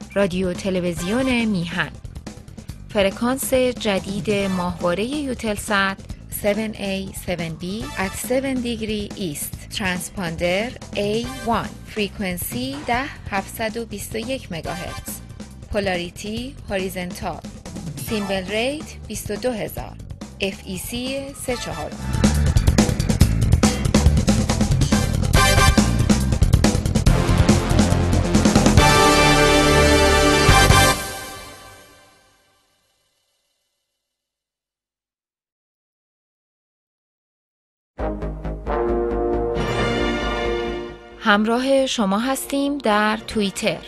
رادیو تلویزیون میهن. فرکانس جدید ماهواره یوتلسات 7A 7B at 7 degree east. ترانسپاندر A1 فرکانسی 10721 مگاهرتز. پولاریتی هوریزونتال. سیمبل ریت 22000. FEC 34. همراه شما هستیم در توییتر.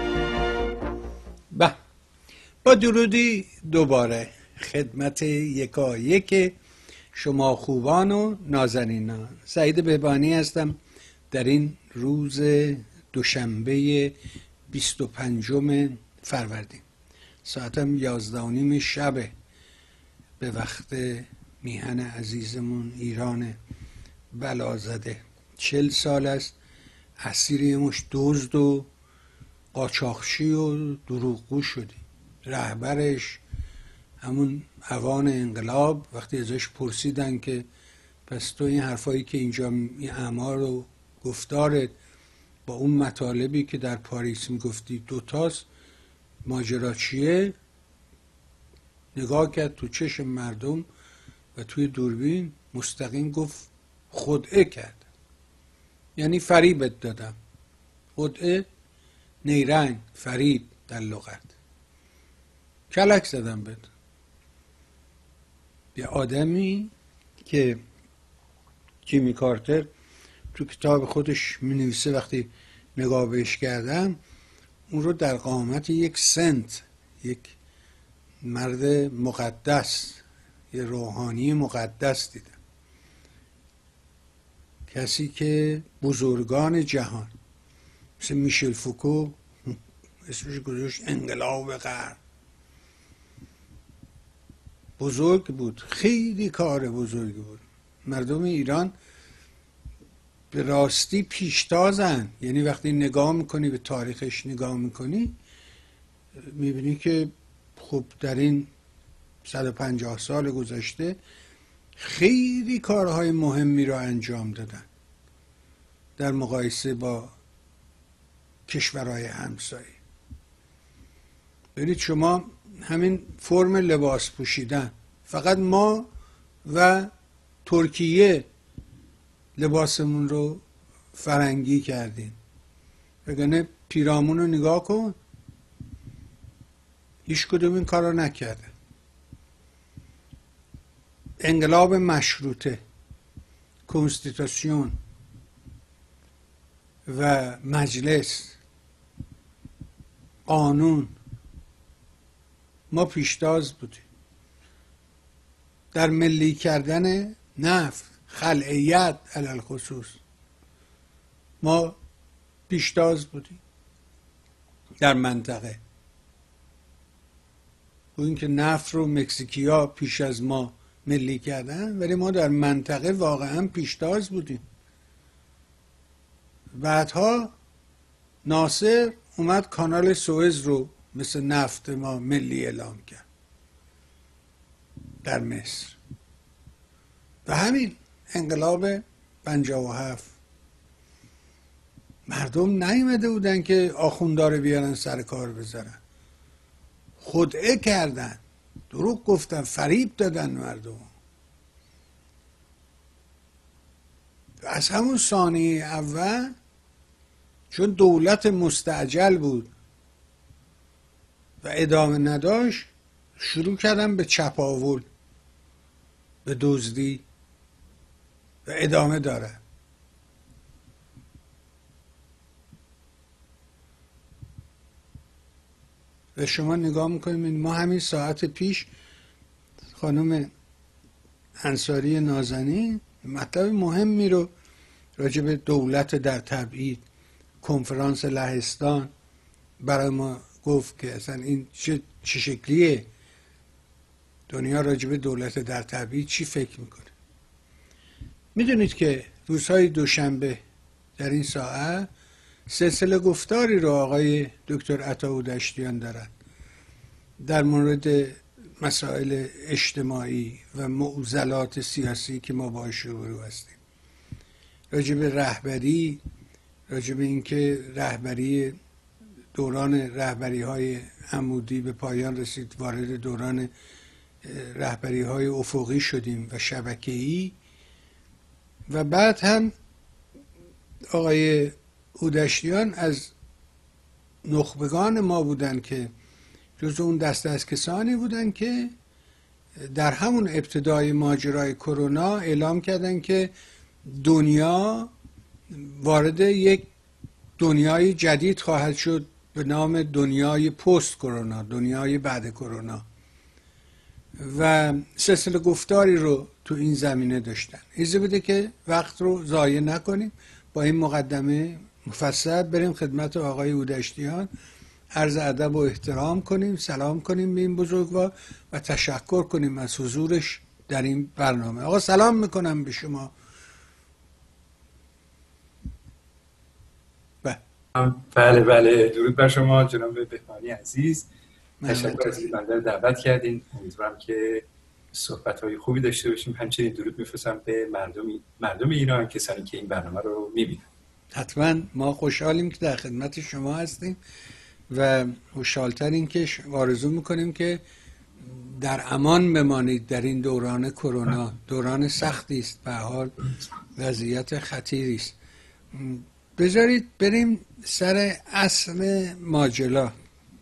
با درودی دوباره خدمت یکایک شما خوبان و نازنینان. سعید بهبانی هستم در این روز دوشنبه 25 فروردین. ساعتم 11:30 شبه به وقت میهن عزیزمون ایران بلازده. 40 سال است اسیر یه مشت دزد و قاچاقچی و دروغگو شدی. رهبرش همون اوان انقلاب وقتی ازش پرسیدن که پس تو این حرفایی که اینجا این اعمار و گفتارت با اون مطالبی که در پاریس میگفتی دوتاست، ماجرا چیه؟ نگاه کرد تو چشم مردم و توی دوربین مستقیم گفت خدعه کرد، یعنی فریبت دادم. خدعه نیرنگ، فریب در لغت. کلک زدم بهت. یه آدمی که جیمی کارتر تو کتاب خودش می‌نویسه، وقتی نگاه بهش کردم اون رو در قامت یک سنت، یک مرد مقدس، یه روحانی مقدس دیدم. کسی که بزرگان جهان مثل میشل فوکو اسمش گذاشت انقلاب غرب، بزرگ بود، خیلی کار بزرگی بود. مردم ایران به راستی پیشتازن، یعنی وقتی نگاه میکنی به تاریخش نگاه میکنی میبینی که خب در این 150 سال گذشته خیلی کارهای مهمی را انجام دادن در مقایسه با کشورهای همسایه. ببینید شما همین فرم لباس پوشیدن، فقط ما و ترکیه لباسمون رو فرنگی کردیم، وگرنه پیرامون رو نگاه کن، هیچ کدوم این کار رو نکرده. انقلاب مشروطه، کنستیتوسیون و مجلس، قانون، ما پیشتاز بودیم. در ملی کردن نفت، خلعیت علل خصوص ما پیشتاز بودیم در منطقه. و اینکه نفت رو مکزیکیا پیش از ما ملی کردن، ولی ما در منطقه واقعا پیشتاز بودیم. بعدها ناصر اومد کانال سوئز رو مثل نفت ما ملی اعلام کرد در مصر. و همین انقلاب 57 مردم نیامده بودن که آخوندار بیارن سر کار بذارن، خدعه کردن، دروغ گفتن، فریب دادن مردم. و از همون ثانیه اول چون دولت مستعجل بود و ادامه نداشت، شروع کردن به چپاول، به دزدی و ادامه داره. و شما نگاه میکنیم ما همین ساعت پیش خانم انصاری نازنین مطلب مهمی رو راجع به دولت در تبعید، کنفرانس لهستان برای ما گفت که اصلا این چه شکلیه، دنیا راجع به دولت در تبعید چی فکر میکنه. میدونید که روزهای دوشنبه در این ساعت سلسله گفتاری رو آقای دکتر عطاهودشتیان دارن در مورد مسائل اجتماعی و معضلات سیاسی که ما باهاش روبرو هستیم، راجع به رهبری، راجع به اینکه رهبری دوران رهبری های عمودی به پایان رسید، وارد دوران رهبری های افقی شدیم و شبکه‌ای. و بعد هم آقای هودشتیان از نخبگان ما بودن که جز اون دسته از کسانی بودن که در همون ابتدای ماجرای کرونا اعلام کردن که دنیا وارد یک دنیای جدید خواهد شد به نام دنیای پست کرونا، دنیای بعد کرونا، و سلسله گفتاری رو تو این زمینه داشتن. اجازه بده که وقت رو ضایع نکنیم، با این مقدمه مفصل بریم خدمت آقای هودشتیان، عرض ادب و احترام کنیم، سلام کنیم به این بزرگوار و تشکر کنیم از حضورش در این برنامه. آقا سلام میکنم به شما. بله بله، درود بر شما جناب بهبانی عزیز. تشکر از اینکه بنده رو دعوت کردین. امیدوارم که صحبت‌های خوبی داشته باشیم. همچنین درود می‌فرستم به مردم ایران، کسانی که این برنامه رو می‌بینن. حتما ما خوشحالیم که در خدمت شما هستیم و خوشحال‌ترین که آرزو می‌کنیم که در امان بمانید در این دوران کرونا. دوران سختی است، به حال وضعیت خطیری است. بذارید بریم سر اصل ماجرا.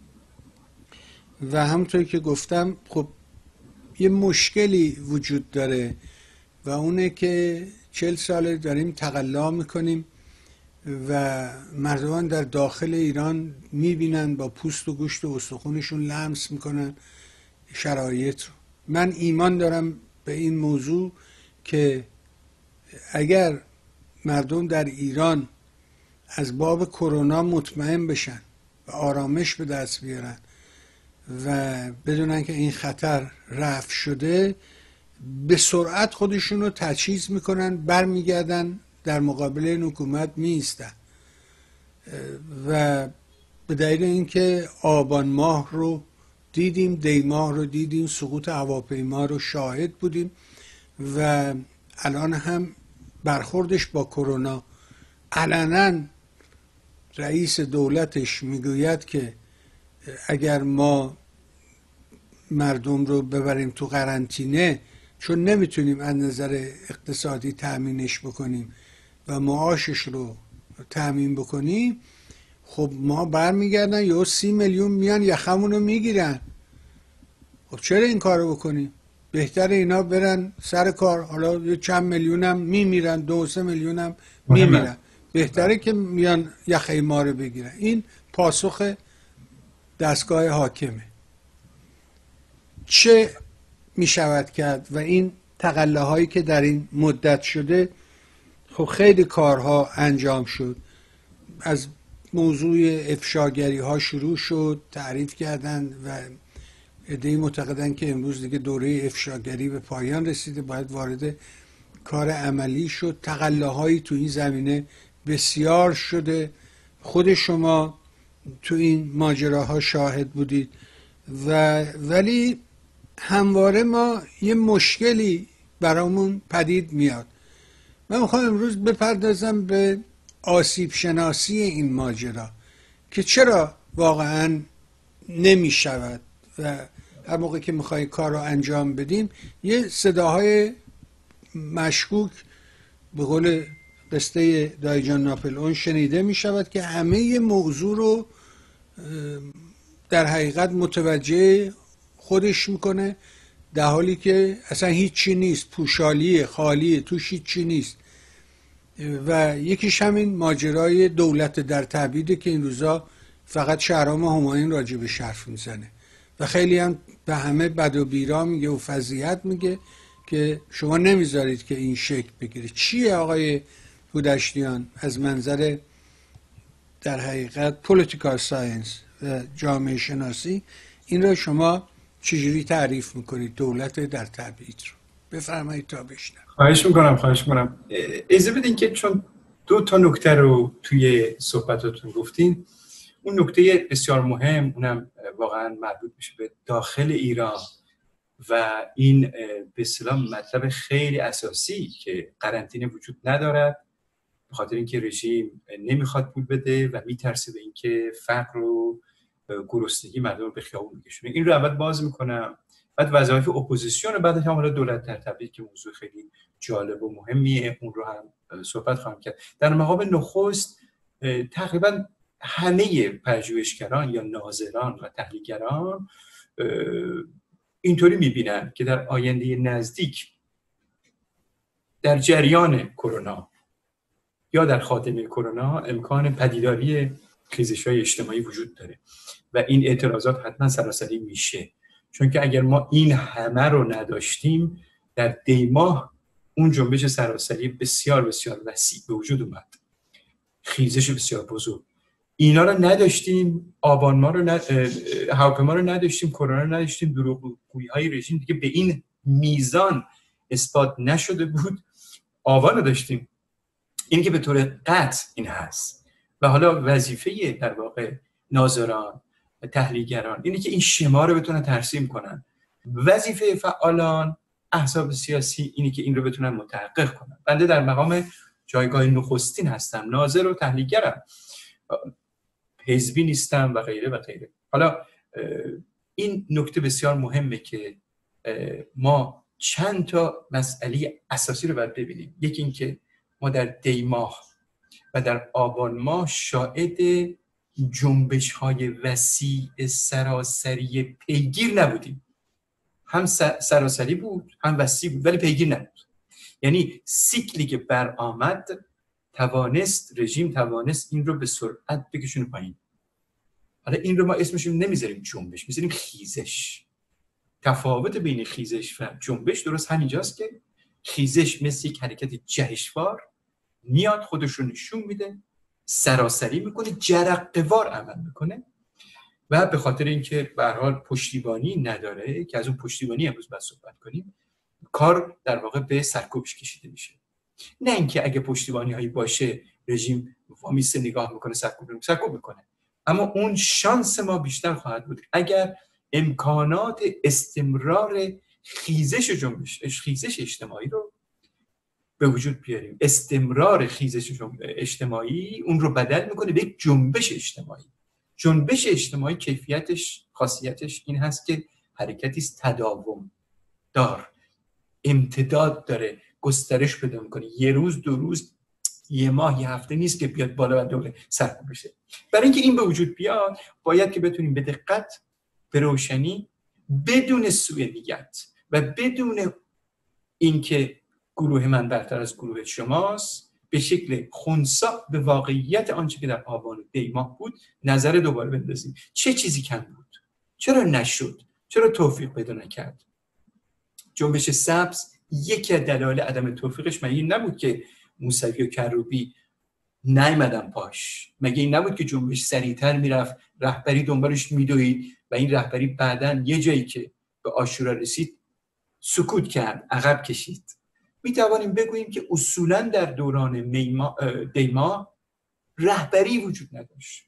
و همونطور که گفتم خب یه مشکلی وجود داره و اونه که 40 ساله داریم تقلا میکنیم و مردمان در داخل ایران میبینن، با پوست و گوشت و استخونشون لمس میکنن شرایط رو. من ایمان دارم به این موضوع که اگر مردم در ایران از باب کرونا مطمئن بشن و آرامش به دست بیارن و بدونن که این خطر رفع شده، به سرعت خودشون رو تجهیز میکنن، برمیگردن در مقابل این حکومت میایستن. و به دلیل اینکه آبان ماه رو دیدیم، دی ماه رو دیدیم، سقوط هواپیما رو شاهد بودیم و الان هم برخوردش با کرونا، علنا رئیس دولتش میگوید که اگر ما مردم رو ببریم تو قرنطینه چون نمیتونیم از نظر اقتصادی تأمینش بکنیم و معاشش رو تأمین بکنیم، خب ما برمیگردن یا 30 میلیون میان یخمون رو میگیرن. خب چرا این کار رو بکنیم؟ بهتر اینا برن سر کار، حالا یه چند میلیون هم میمیرن، 2-3 میلیون هم میمیرن، بهتره که میان یخه ما رو بگیرن. این پاسخ دستگاه حاکمه. چه میشود کرد؟ و این تقلاهایی که در این مدت شده، خب خیلی کارها انجام شد. از موضوع افشاگری ها شروع شد، تعریف کردن و عده‌ای معتقدن که امروز دیگه دوره افشاگری به پایان رسیده، باید وارد کار عملی شد. تقلاهایی تو این زمینه بسیار شده، خود شما تو این ماجراها شاهد بودید. ولی همواره ما یه مشکلی برامون پدید میاد. من میخوام امروز بپردازم به آسیب شناسی این ماجرا که چرا واقعا نمیشود و هر موقع که میخوای کار رو انجام بدیم یه صداهای مشکوک به قول قصه دایجان ناپلئون شنیده میشود که همه موضوع رو در حقیقت متوجه خودش میکنه، در حالی که اصلا هیچی نیست، پوشالیه، خالیه، توش هیچی نیست. و یکیش همین ماجرای دولت در تبعیده که این روزا فقط شهرام همایون راجع به حرف میزنه و خیلی هم به همه بد و بیرا میگه و فضیحت میگه که شما نمیذارید که این شکل بگیره. چیه آقای هودشتیان از منظر در حقیقت پولیتیکال ساینس و جامعه شناسی این را شما چجوری تعریف میکنید دولت در تبعید رو؟ بفرمایید تا بشنم. خواهش میکنم. اجازه بدین که چون دو تا نکته رو توی صحبتاتون گفتین. اون نکته بسیار مهم، اونم واقعا مربوط میشه به داخل ایران و این به اصطلاح مطلب خیلی اساسی که قرنطینه وجود ندارد به خاطر اینکه رژیم نمیخواد پول بده و میترسه به اینکه فقر و گرسنگی مردم رو به خیابون بکشونه. این رو اول باز میکنم، بعد وظایف اپوزیسیون و بعد هم حالا دولت در تبعیض که موضوع خیلی جالب و مهمیه اون رو هم صحبت خواهم کرد. در مقام نخست تقریبا همه پژوهشگران یا ناظران و تحلیلگران اینطوری میبینن که در آینده نزدیک در جریان کرونا یا در خاتمه کرونا امکان پدیداری خیزش‌های اجتماعی وجود داره و این اعتراضات حتما سراسری میشه، چون که اگر ما این همه رو نداشتیم در دیماه اون جنبش سراسری بسیار بسیار وسیع به وجود اومد، خیزش بسیار بزرگ. اینا رو نداشتیم، آبان ما رو هواپیما رو نداشتیم، کرونا رو نداشتیم، دروغگویی‌های رژیم دیگه به این میزان اثبات نشده بود. آبان رو داشتیم. این که به طور قطع این هست و حالا وظیفه در واقع ناظران و تحلیلگران اینه که این شما رو بتونن ترسیم کنن. وظیفه فعالان احزاب سیاسی اینه که این رو بتونن متحقق کنن. بنده در مقام جایگاه نخستین هستم، ناظر و تحلیلگرم، حزبی نیستم و غیره و غیره. حالا این نکته بسیار مهمه که ما چند تا مسئله اساسی رو باید ببینیم. یکی این که ما در دی ماه و در آبان ماه شاهد جنبش‌های وسیع سراسری پیگیر نبودیم. هم سراسری بود هم وسیع بود ولی پیگیر نبود. یعنی سیکلی که برآمد رژیم توانست این رو به سرعت بکشونه پایین. حالا این رو ما اسمش رو نمیذاریم جنبش، میذاریم خیزش. تفاوت بین خیزش و جنبش درست همینجاست که خیزش مثل یک حرکت جهشوار میاد، خودش رو نشون میده، سراسری میکنه، جرقه‌وار عمل میکنه و به خاطر اینکه به هر حال پشتیبانی نداره که از اون پشتیبانی امروز باید صحبت کنیم، کار در واقع به سرکوبش کشیده میشه. نه اینکه اگه پشتیبانی هایی باشه رژیم وامیسته نگاه میکنه سرکوب میکنه، اما اون شانس ما بیشتر خواهد بود اگر امکانات استمرار خیزش اجتماعی رو به وجود بیاریم. استمرار خیزش اجتماعی اون رو بدل میکنه به یک جنبش اجتماعی. جنبش اجتماعی کیفیتش، خاصیتش این هست که حرکتی است تداوم دار، امتداد داره، گسترش پیدا میکنه. یه روز، دو روز، یه ماه، یه هفته نیست که بیاد بالا و دوباره سرکوب بشه. برای اینکه این به وجود بیاد باید که بتونیم به دقت، به روشنی، بدون سوء نیت و بدون اینکه گروه من برتر از گروه شماست، به شکل خنثی به واقعیت آنچه که در آبان دی ماه بود نظر دوباره بندازیم. چه چیزی کم بود؟ چرا نشد؟ چرا توفیق پیدا نکرد؟ جنبش سبز یکی از دلایل عدم توفیقش مگه این نبود که موسوی و کروبی نیامدن پاش؟ مگه این نبود که جنبش سریعتر میرفت، رهبری دنبالش میدوید و این رهبری بعداً یه جایی که به عاشورا رسید سکوت کرد، عقب کشید؟ می توانیم بگوییم که اصولاً در دوران دی ماه رهبری وجود نداشت،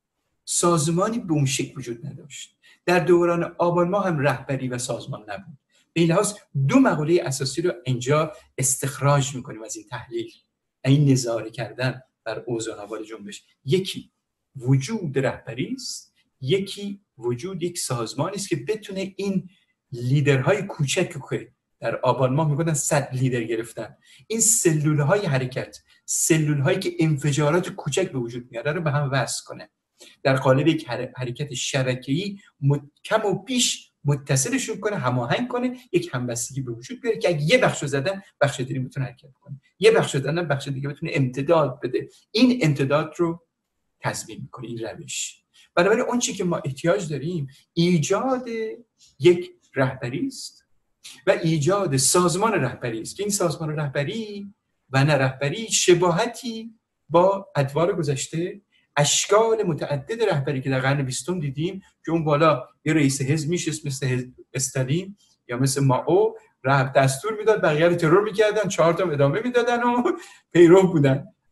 سازمانی به اون شکل وجود نداشت. در دوران آبان ماه هم رهبری و سازمان نبود. به این لحاظ دو مقوله اساسی رو اینجا استخراج میکنیم از این تحلیل، این نظاره کردن بر اوضاع احوال جنبش. یکی وجود رهبری است، یکی وجود یک سازمانی است که بتونه این لیدرهای کوچک که در آبان ماه میگفتن 100 لیدر گرفتن، این سلولهای حرکت، سلولهایی که انفجارات کوچک به وجود میاره رو به هم وصل کنه، در قالب یک حرکت شبکه‌ای کم و بیش متصلشون کنه، هماهنگ کنه، یک همبستگی به وجود بیاره که اگه یه بخشو زدن بخش دیگه بتونه حرکت کنه، یه بخشو زدن بخش دیگه بتونه امتداد بده. این امتداد رو تضمین میکنه این روش. بنابراین اون چیزی که ما احتیاج داریم ایجاد یک رهبری است و ایجاد سازمان رهبری است که این سازمان رهبری و نه رهبری شباهتی با ادوار گذشته، اشکال متعدد رهبری که در قرن 20 دیدیم که اون بالا یه رئیس حزب میشه مثل استالین یا مثل مائو، دستور میداد، بقیه رو ترور میکردن، 4 تا ادامه میدادن و پیرو بودن.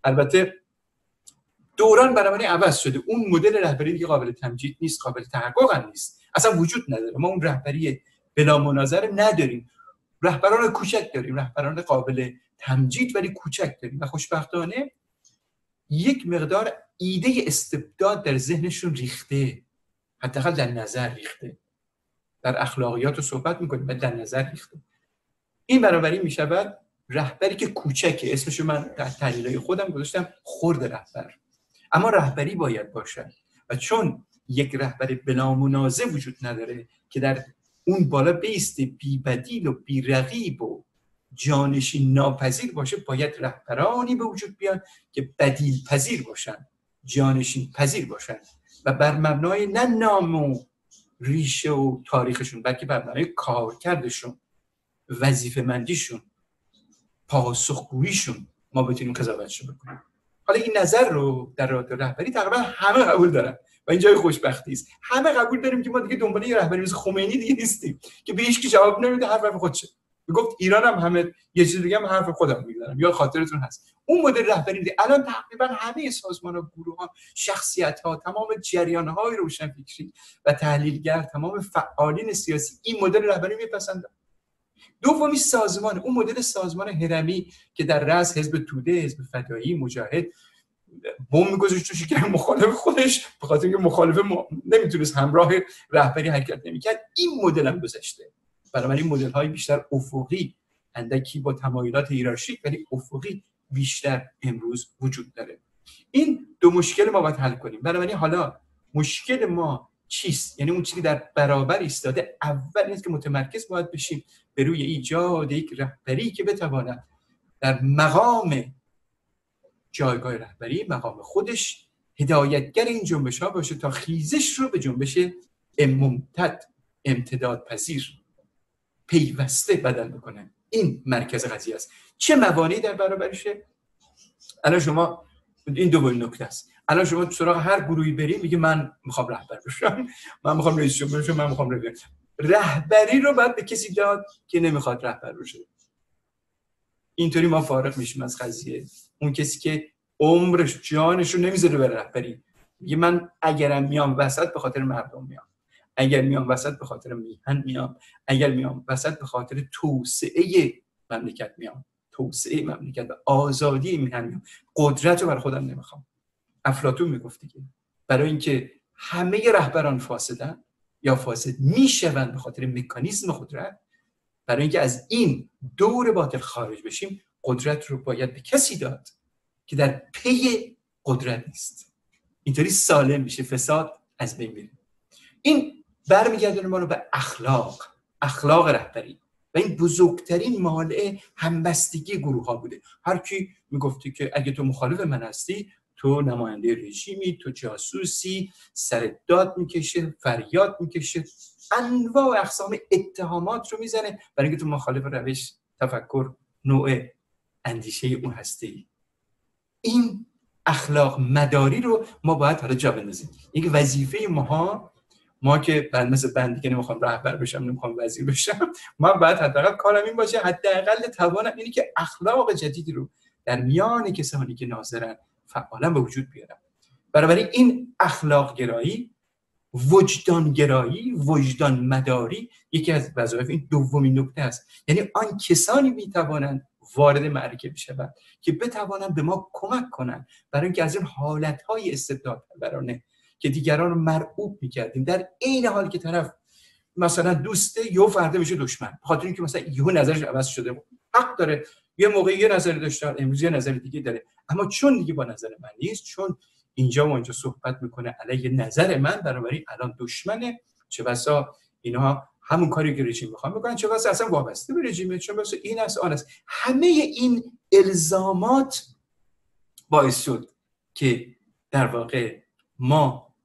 البته دوران بنابراین عوض شده. اون مدل رهبری دیگه قابل تمجید نیست، قابل تحقق هم نیست، اصلا وجود نداره. ما اون رهبری بلا منازعه نداریم. رهبران کوچک داریم، رهبران قابل تمجید ولی کوچک داریم و خوشبختانه یک مقدار ایده استبداد در ذهنشون ریخته، حداقل در نظر ریخته. در اخلاقیات رو صحبت میکنیم و در نظر ریخته. این بنابراین میشود رهبری که کوچکه. اسمشو من در تحلیلای خودم گذاشتم خرد رهبر. اما رهبری باید باشه و چون یک رهبر بلا منازع وجود نداره که در اون بالا بیسته، بی بدیل و بی رقیب و جانشین ناپذیر باشه، باید رهبرانی به وجود بیان که بدیل پذیر باشن، جانشین پذیر باشن و بر مبنای نه نام و ریشه و تاریخشون، بلکه بر مبنای کارکردشون، وظیفه مندیشون، پاسخگوییشون ما بتونیم قضاوتشو بکنیم. حالا این نظر رو در رهبری تقریبا همه قبول دارن و این جای خوشبختی است. همه قبول داریم که ما دیگه دنبال یه رهبری مثل خمینی دیگه نیستیم که به هیچ کی جواب نمیده، حرف خودشه. میگفت ایران هم همه یه چیز دیگه هم حرف خودم میگذارم. یا خاطرتون هست اون مدل رهبری دیگه الان تقریبا همه سازمان‌ها، گروه‌ها، شخصیت‌ها، تمام جریان‌های روشنفکری و تحلیلگر، تمام فعالین سیاسی این مدل رهبری میپسندن. دومی سازمان، اون مدل سازمان هرمی که در رأس حزب توده، حزب فدایی، مجاهد بم می‌گذاشت تو شکم مخالف خودش به خاطر اینکه مخالف نمیتونست همراه رهبری حرکت نمی‌کرد. این مدل هم گذشته. بنابراین مدل‌های بیشتر افقی، اندکی با تمایلات هیرارشیک ولی افقی بیشتر امروز وجود داره. این دو مشکل ما باید حل کنیم. بنابراین حالا مشکل ما چیست؟ یعنی اون چیزی در برابر ایستاده. اول اینه که متمرکز باید بشیم به روی ایجاد یک رهبری که بتواند در مقام جایگاه رهبری، مقام خودش، هدایتگر این جنبش‌ها باشه تا خیزش رو به جنبش ممتد، امتداد پذیر، پیوسته بدل بکنه. این مرکز قضیه است. چه موانعی در برابرشه؟ الان شما این دومین نکته است. الان شما سراغ هر گروهی بریم میگه من میخوام رهبر بشم، من میخوام رئیس جمهور بشم، من میخوام رهبری رو باید به کسی داد که نمیخواد رهبر بشه. اینطوری ما فارغ میشیم از قضیه. اون کسی که عمرش جانش رو نمیذاره به رهبری میگه من اگرم میام وسط به خاطر مردم میام، اگر میام وسط به خاطر میهن میام، اگر میام وسط به خاطر توسعه مملکت میام، توسعه مملکت و آزادی میهن میام، قدرت رو بر خودم نمیخوام. افلاطون میگفت که برای اینکه همه رهبران فاسدن یا فاسد میشوند به خاطر مکانیزم قدرت، برای اینکه از این دور باطل خارج بشیم قدرت رو باید به کسی داد که در پی قدرت نیست. اینطوری سالم میشه، فساد از بین میره. این برمیگردونه ما رو به اخلاق رهبری و این بزرگترین مانع همبستگی گروه ها بوده. هر کی میگفتی که اگه تو مخالف من هستی تو نماینده رژیمی، تو جاسوسی، سر داد میکشه، فریاد میکشه، انواع اقسام اتهامات رو میزنه برای اینکه تو مخالف روش، تفکر، نوع اندیشه اون هستی. این اخلاق مداری رو ما باید حالا جا بندازیم. یک وظیفه ما که مثل بندی که نمیخوام رهبر بشم، نمیخوام وزیر بشم، ما باید حداقل کارم این باشه، حداقل توانم اینی که اخلاق جدیدی رو در میان کسانی که ناظرن فعالا به وجود بیارم. بنابراین این اخلاق گرایی، وجدان گرایی، وجدان مداری یکی از وظایف این دومین نکته است. یعنی آن کسانی میتوانند وارد معرکه بشوند که بتوانند به ما کمک کنند برای اینکه از این حالتهای استبدادپرورانه که دیگران رو مرعوب می‌کردیم، در عین حالی که طرف مثلا دوسته یهو فردا میشه دشمن به خاطر اینکه مثلا یهو نظرش عوض شده. حق داره، یه موقع یه نظری داشته، امروز یه نظر دیگه داره، اما چون دیگه با نظر من نیست، چون اینجا و اونجا صحبت میکنه علیه نظر من، بنابراین الان دشمنه. چه بسا اینها همون کاری که رژیم میخواد میکنن، چه بسا اصلا وابسته به رژیمه، چه بسا این است آن است. همه این الزامات باعث شد که در واقع ما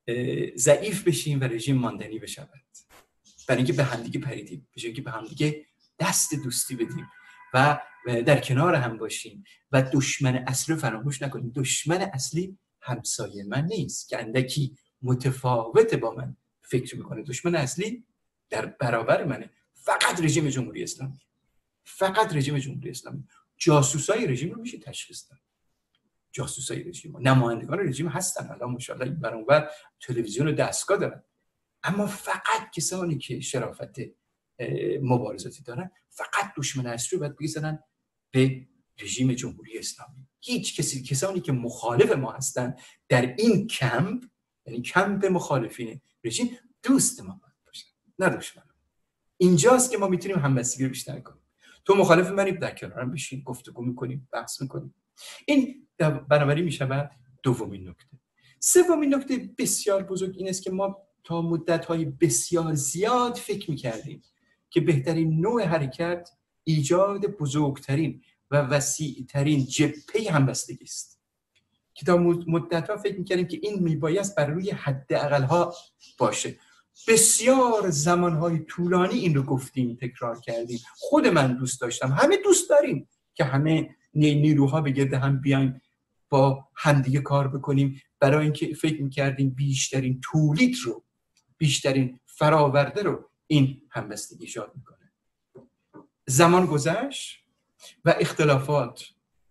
ضعیف بشیم و رژیم ماندنی بشود، برای اینکه به همدیگه پریدیم، به جای اینکه به همدیگه دست دوستی بدیم و در کنار هم باشیم و دشمن اصلی رو فراموش نکنیم. دشمن اصلی همسایه من نیست که اندکی متفاوت با من فکر میکنه. دشمن اصلی در برابر منه، فقط رژیم جمهوری اسلامی، فقط رژیم جمهوری اسلامی. جاسوسای رژیم رو میشه تشخیص داد. جاسوسای رژیم، نمایندگان رژیم هستن الان ماشاءالله این بر اون بر تلویزیون و دستگاه دارن، اما فقط کسانی که شرافت مبارزاتی دارن فقط دشمن اصلی رو باید بگذارن به رژیم جمهوری اسلامی. هیچ کسانی که مخالف ما هستن در این کمپ، یعنی کمپ مخالفین رژیم، دوست ما باید باشن نه دشمن. اینجاست که ما میتونیم همبستگی رو بیشتر کنیم. تو مخالف منی، در کنارم بشین، گفتگو میکنیم، بحث میکنیم. این بنابراین میشه دومین نکته. سومین نکته بسیار بزرگ این است که ما تا مدت‌های بسیار زیاد فکر میکردیم که بهترین نوع حرکت ایجاد بزرگترین و وسیع‌ترین جبهه همبستگی است، که تا مدت‌ها فکر میکردیم که این میبایست بر روی حداقل‌ها باشه. بسیار زمانهای طولانی این رو گفتیم، تکرار کردیم. خود من دوست داشتم، همه دوست داریم که همه نیروها به گرد هم بیایم، با همدیگه کار بکنیم، برای اینکه فکر میکردیم بیشترین تولید رو، بیشترین فراورده رو این همبستگی ایجاد میکنه. زمان گذشت و اختلافات،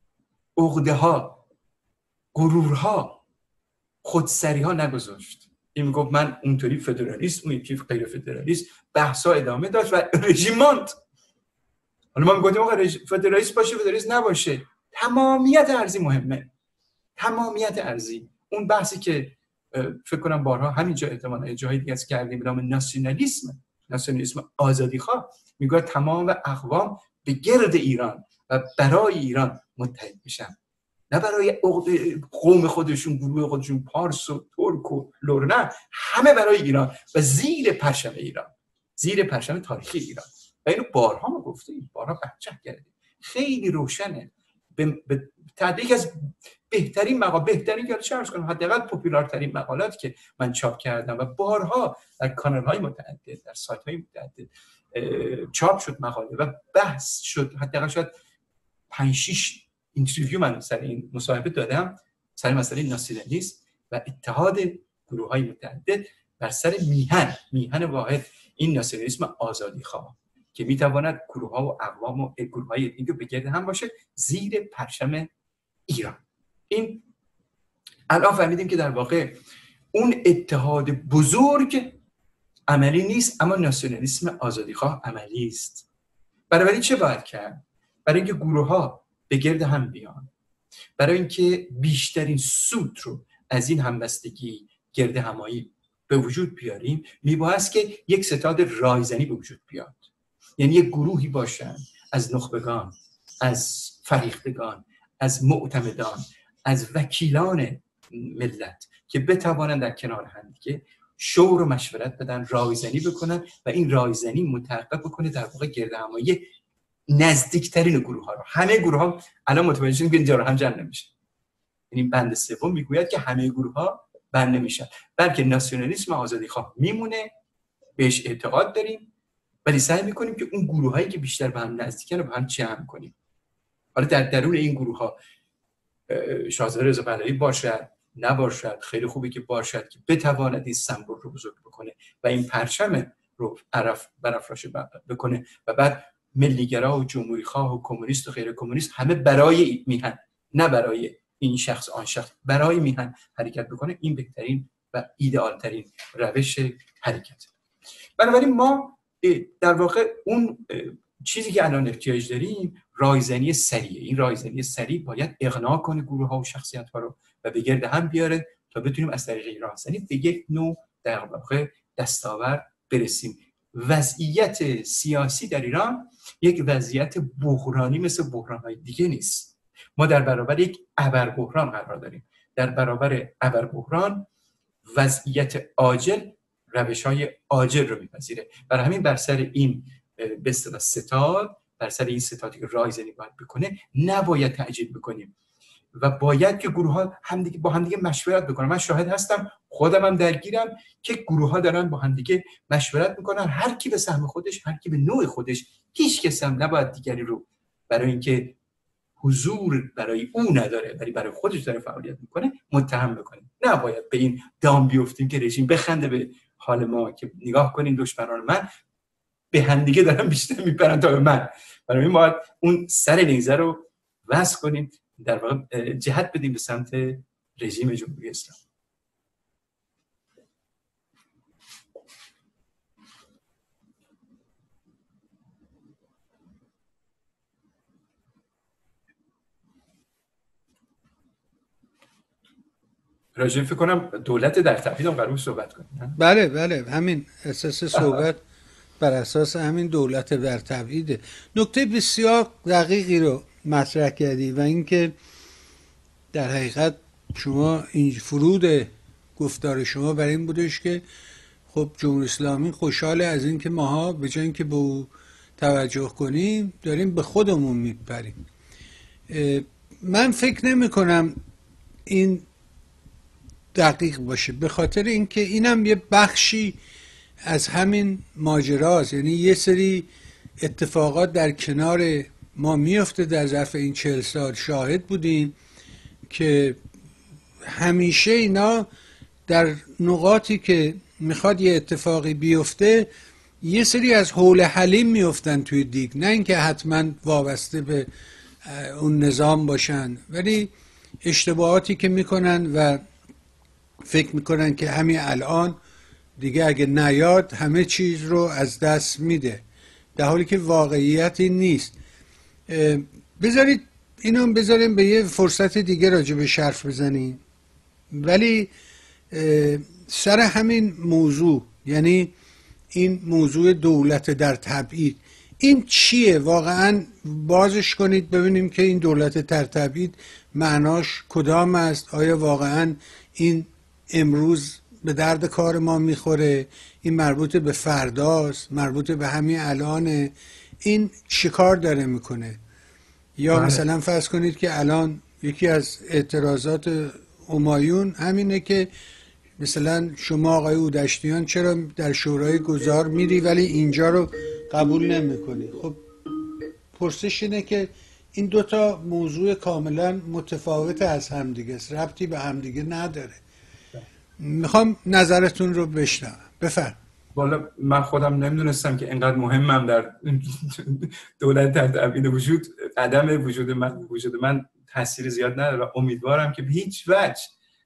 عقده‌ها، غرورها، خودسری‌ها نگذاشت. این میگفت من اونطوری فدرالیست، اون یکی غیر فدرالیست، بحثا ادامه داشت و رژیم ماند. حالا ما میگفتیم آقا فدرالیست باشه، فدرالیست نباشه، تمامیت ارضی مهمه. تمامیت ارضی، اون بحثی که فکر کنم بارها همینجا احتمالاً جای دیگه است کردیم، به نام ناسیونالیسم آزادیخواه، میگه تمام اقوام به گرد ایران و برای ایران متحد میشن، نه برای قوم خودشون، گروه خودشون، پارس و ترک و لور، نه، همه برای ایران و زیر پرچم ایران، زیر پرچم تاریخی ایران. و اینو بارها ما گفتیم، بارها بحث کردیم، خیلی روشنه. به تعدیق از بهترین یا چه عرض کنم، حداقل پاپولارترین مقالات که من چاپ کردم و بارها در کانال‌های متعدد، در سایت‌های متعدد چاپ شد مقاله و بحث شد. حداقل شاید 5-6 اینترویو من سر این مصاحبه دادم، سر مسئله ناسیونالیسم و اتحاد گروه‌های متعدد بر سر میهن واحد، این ناسیونالیسم آزادیخواه که میتواند گروه‌ها و اقوام و گروه‌های اتنیک به گرد هم باشه زیر پرچم ایران. این الان فهمیدیم که در واقع اون اتحاد بزرگ عملی نیست، اما ناسیونالیسم آزادیخواه عملی است. برای چه باید کرد؟ برای اینکه گروه‌ها به گرد هم بیان، برای اینکه بیشترین سود رو از این همبستگی، گرد همایی به وجود بیاریم، میبایست که یک ستاد رایزنی به وجود بیاد. یعنی یک گروهی باشن از نخبگان، از فریختگان، از معتمدان، از وکیلان ملت که بتوانند در کنار هم دیگه شور و مشورت بدن، رایزنی بکنن و این رایزنی متحقق بکنه در واقع گرد همایی نزدیکترین گروه ها رو. همه گروه ها الان متوجه شدن که اینجا رو هم جمع نمیشن. یعنی بند سوم میگوید که همه گروه ها بند نمیشن، بلکه ناسیونالیسم آزادیخواه میمونه، بهش اعتقاد داریم، ولی سعی میکنیم که اون گروه هایی که بیشتر به هم نزدیکن رو به هم جمع کنیم. حالا در درون این گروه ها شاهزاده رضا پهلوی باشد، نباشد، خیلی خوبه که باشد که بتواند این سمبل رو بزرگ بکنه و این پرچم رو برافراش بکنه و بعد ملیگرا و جمهوریخواه و کمونیست و غیر کمونیست همه برای میهن، نه برای این شخص آن شخص، برای میهن حرکت بکنه. این بهترین و ایدئالترین روش حرکت. بنابراین ما در واقع اون چیزی که الان احتیاج داریم رایزنی سریعه. این رایزنی سریع باید اقناع کنه گروه ها و شخصیت ها رو و به گرد هم بیاره تا بتونیم از طریق این رایزنی به یک نوع در واقع دستاورد برسیم. وضعیت سیاسی در ایران یک وضعیت بحرانی مثل بحران‌های دیگه نیست. ما در برابر یک ابربحران قرار داریم. در برابر ابربحران وضعیت عاجل روش‌های عاجل رو می‌پذیره. برای همین بر سر این به اصطلاح ستاد، بر سر این ستادی که رایزنی باید بکنه، نباید تعجیل بکنیم و باید که گروه‌ها همدیگه با همدیگه مشورت بکنن. من شاهد هستم، خودم هم درگیرم که گروه‌ها دارن با همدیگه مشورت میکنن، هر کی به سهم خودش، هر کی به نوع خودش. هیچ کس هم نباید دیگری رو برای اینکه حضور برای او نداره ولی برای خودش داره فعالیت میکنه متهم بکنه. نباید به این دام بیفتیم که رژیم بخنده به حال ما که نگاه کنین دشمنان من به همدیگه دارن بیشتر میپرن تا به من. برای این باید اون سر نیزه رو وصل کنیم در واقع جهت بدیم به سمت رژیم جمهوری اسلامی. راجع فکر کنم دولت در تبعید هم قرار صحبت کنیم. بله همین اساس صحبت بر اساس همین دولت در تبعیده. نکته بسیار دقیقی رو مطرح کردی و اینکه در حقیقت شما این فرود گفتار شما برای این بودش که خب جمهوری اسلامی خوشحال از این که ماها به جای اینکه به او توجه کنیم داریم به خودمون میپریم. من فکر نمی کنم این دقیق باشه، به خاطر اینکه اینم یه بخشی از همین ماجراست. یعنی یه سری اتفاقات در کنار ما میفته، در ظرف این 40 سال شاهد بودیم که همیشه اینا در نقاطی که میخواد یه اتفاقی بیفته یه سری از حول حلیم میفتن توی دیگ، نه اینکه حتما وابسته به اون نظام باشن، ولی اشتباهاتی که میکنن و فکر میکنن که همین الان دیگه اگه نیاد همه چیز رو از دست میده، در حالی که واقعیت این نیست. بذارید اینو بذاریم به یه فرصت دیگه راجع به حرف بزنیم، ولی سر همین موضوع، یعنی این موضوع دولت در تبعید، این چیه واقعا؟ بازش کنید ببینیم که این دولت در تبعید معناش کدام است. آیا واقعا این امروز به درد کار ما میخوره؟ این مربوط به فرداست؟ مربوط به همین الانه؟ این چه کار داره میکنه؟ یا مثلا فرض کنید که الان یکی از اعتراضات همایون همینه که مثلا شما آقای اودشتیان چرا در شورای گذار میری ولی اینجا رو قبول نمیکنی؟ خب پرسش اینه که این دوتا موضوع کاملا متفاوت از همدیگه است، ربطی به همدیگه نداره. میخوام نظرتون رو بشنوم. بفرم. والا من خودم نمیدونستم که اینقدر مهمم در دولت در تبعید وجود، عدم وجود من تاثیر زیاد نداره و امیدوارم که به هیچ وجه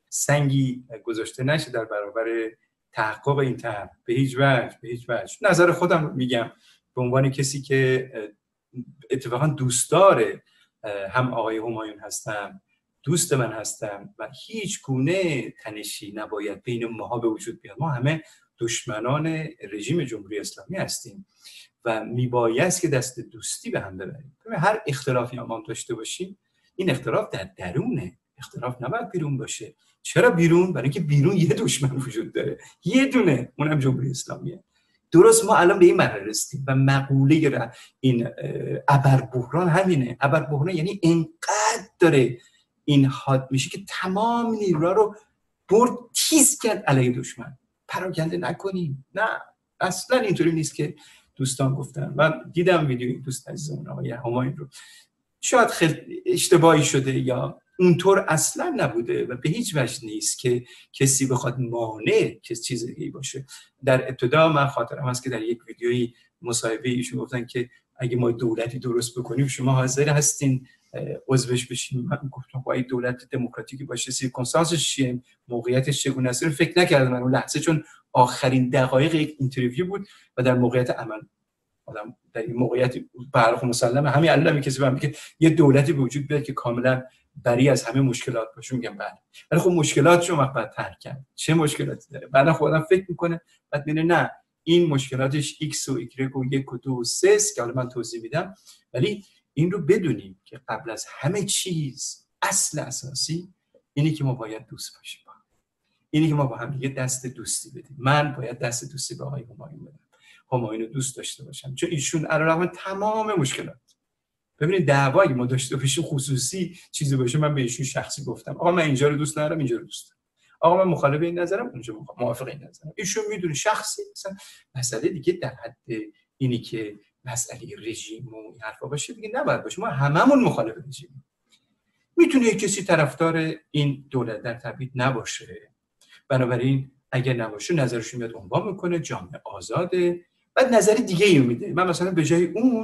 سنگی گذاشته نشه در برابر تحقق این طرح. به هیچ وجه. نظر خودم میگم به عنوان کسی که اتفاقا دوستدار هم آقای همایون هستم، دوست من هستم و هیچ گونه تنشی نباید بین ماها به وجود بیاد. ما همه دشمنان رژیم جمهوری اسلامی هستیم و میبایست که دست دوستی به هم ببریم. هر اختلافی ما داشته باشیم، این اختلاف در درونه، اختلاف نباید بیرون باشه. چرا بیرون؟ برای اینکه بیرون یه دشمن وجود داره، یه دونه، اونم جمهوری اسلامیه. درست ما الان به این مرحله رسیدیم و مقوله این ابربحران همینه. ابربحران یعنی اینقدر داره این حاد میشه که تمام نیروها رو برد تیز کرد علیه دشمن. پراکنده نکنیم. نه اصلا اینطوری نیست که دوستان گفتن. من دیدم ویدیوی دوست عزیزمون آقای همایون رو، شاید خیلی اشتباهی شده یا اونطور اصلا نبوده و به هیچ وجه نیست که کسی بخواد مانع چیز دیگه‌ای باشه. در ابتدا من خاطرم هست که در یک ویدیویی مصاحبه ایشون گفتن که اگه ما دولتی درست بکنیم شما حاضر هستین عضوش بشین؟ من گفتم باید دولت دموکراتیکی باشه، سیرکانسانسش چیه، موقعیتش چگونه است. فکر نکردم من اون لحظه، چون آخرین دقایق یک اینترویو بود و در موقعیت عمل آدم در این موقعیت برخ مسلمه همین الان کسی بهم میگه یه دولتی به وجود بیاد که کاملا بری از همه مشکلات باشه، میگم بله، ولی خب مشکلات شما باید ترک کرد. چه مشکلاتی داره؟ بعد خودم فکر میکنه، بعد میگه نه این مشکلاتش ایکس و ایگرگ و 1 و 2 و 3 است که حالا من توضیح میدم، ولی این رو بدونیم که قبل از همه چیز اصل اساسی اینی که ما باید دوست باشیم، اینی که ما با هم دیگه دست دوستی بدیم. من باید دست دوستی به آقای همایون بدم، همایون رو دوست داشته باشم، چون ایشون علیرغم تمام مشکلات، ببینید دعوایی ما داشته باشیم خصوصی چیزی باشه، من به ایشون شخصی گفتم آقا من اینجا رو دوست ندارم، اینجا رو دوست دارم، آقا من مخالف این نظرم، اونجا موافق این نظرم. ایشون میدونه شخصی مثلا مسئله دیگه در حد اینی که مسئله رژیم و این حرفا باشه دیگه نباید باشه. ما هممون مخالف رژیم. میتونه کسی طرفدار این دولت در تبعید نباشه، بنابراین اگه نباشه نظرش میاد عنوان میکنه، جامعه آزاده، بعد نظر دیگه ای میده. من مثلا به جای اون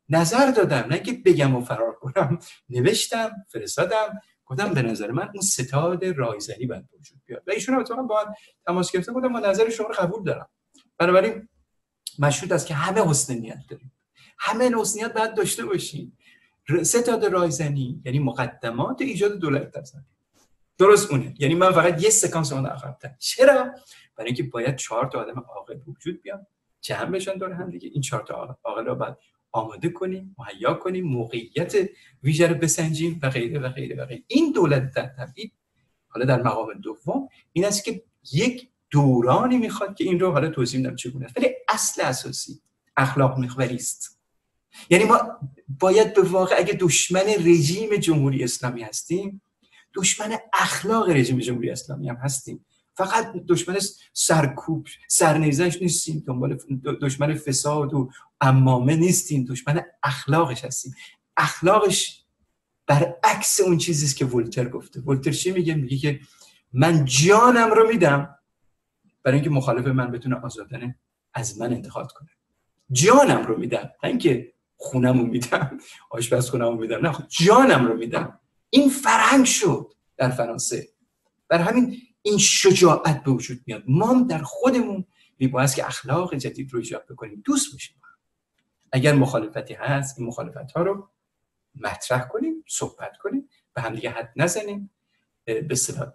نظر دادم، نه که بگم و فرار کنم. نوشتم، فرستادم، گفتم به نظر من اون ستاد رایزنی باید وجود بیاد و ایشون هم با من تماس گرفتن، گفتم من نظر شما رو قبول دارم. بنابراین مشروط است که همه حسن نیت داریم، همه حسن نیت باید داشته باشیم. ستاد رایزنی یعنی مقدمات ایجاد دولت تصمیم، درست اونه. یعنی من فقط یه سکانس اون عقب‌تر. چرا؟ برای اینکه باید 4 تا آدم عاقل وجود بیان، جمع بشن دور هم دیگه. این 4 تا عاقل رو بعد آماده کنیم، مهیا کنیم، موقعیت ویژه رو بسنجیم و غیره و غیره و غیره. این دولت در تبعید حالا در مقام دوم این است که یک دورانی میخواد که این رو حالا توضیح میدم چگونه است، ولی اصل اساسی اخلاق محوری است. یعنی ما باید به واقع اگه دشمن رژیم جمهوری اسلامی هستیم، دشمن اخلاق رژیم جمهوری اسلامی هم هستیم. فقط دشمن سرکوب سرنیزش نیستیم، دشمن فساد و عمامه نیستیم، دشمن اخلاقش هستیم. اخلاقش برعکس اون چیزی است که ولتر گفته. ولتر چی میگه؟ میگه که من جانم رو میدم برای اینکه مخالف من بتونه آزادانه از من انتقاد کنه. جانم رو میدم، نه اینکه خونمو میدم، آشپزخونه‌مو میدم، نه، جانم رو میدم. این فرهنگ شد در فرانسه. بر همین این شجاعت به وجود میاد. ما در خودمون میباید که اخلاق جدید رو ایجاد بکنیم، دوست باشیم. اگر مخالفتی هست این مخالفت‌ها رو مطرح کنیم، صحبت کنیم، به هم دیگه حد نزنیم. به اصطلاح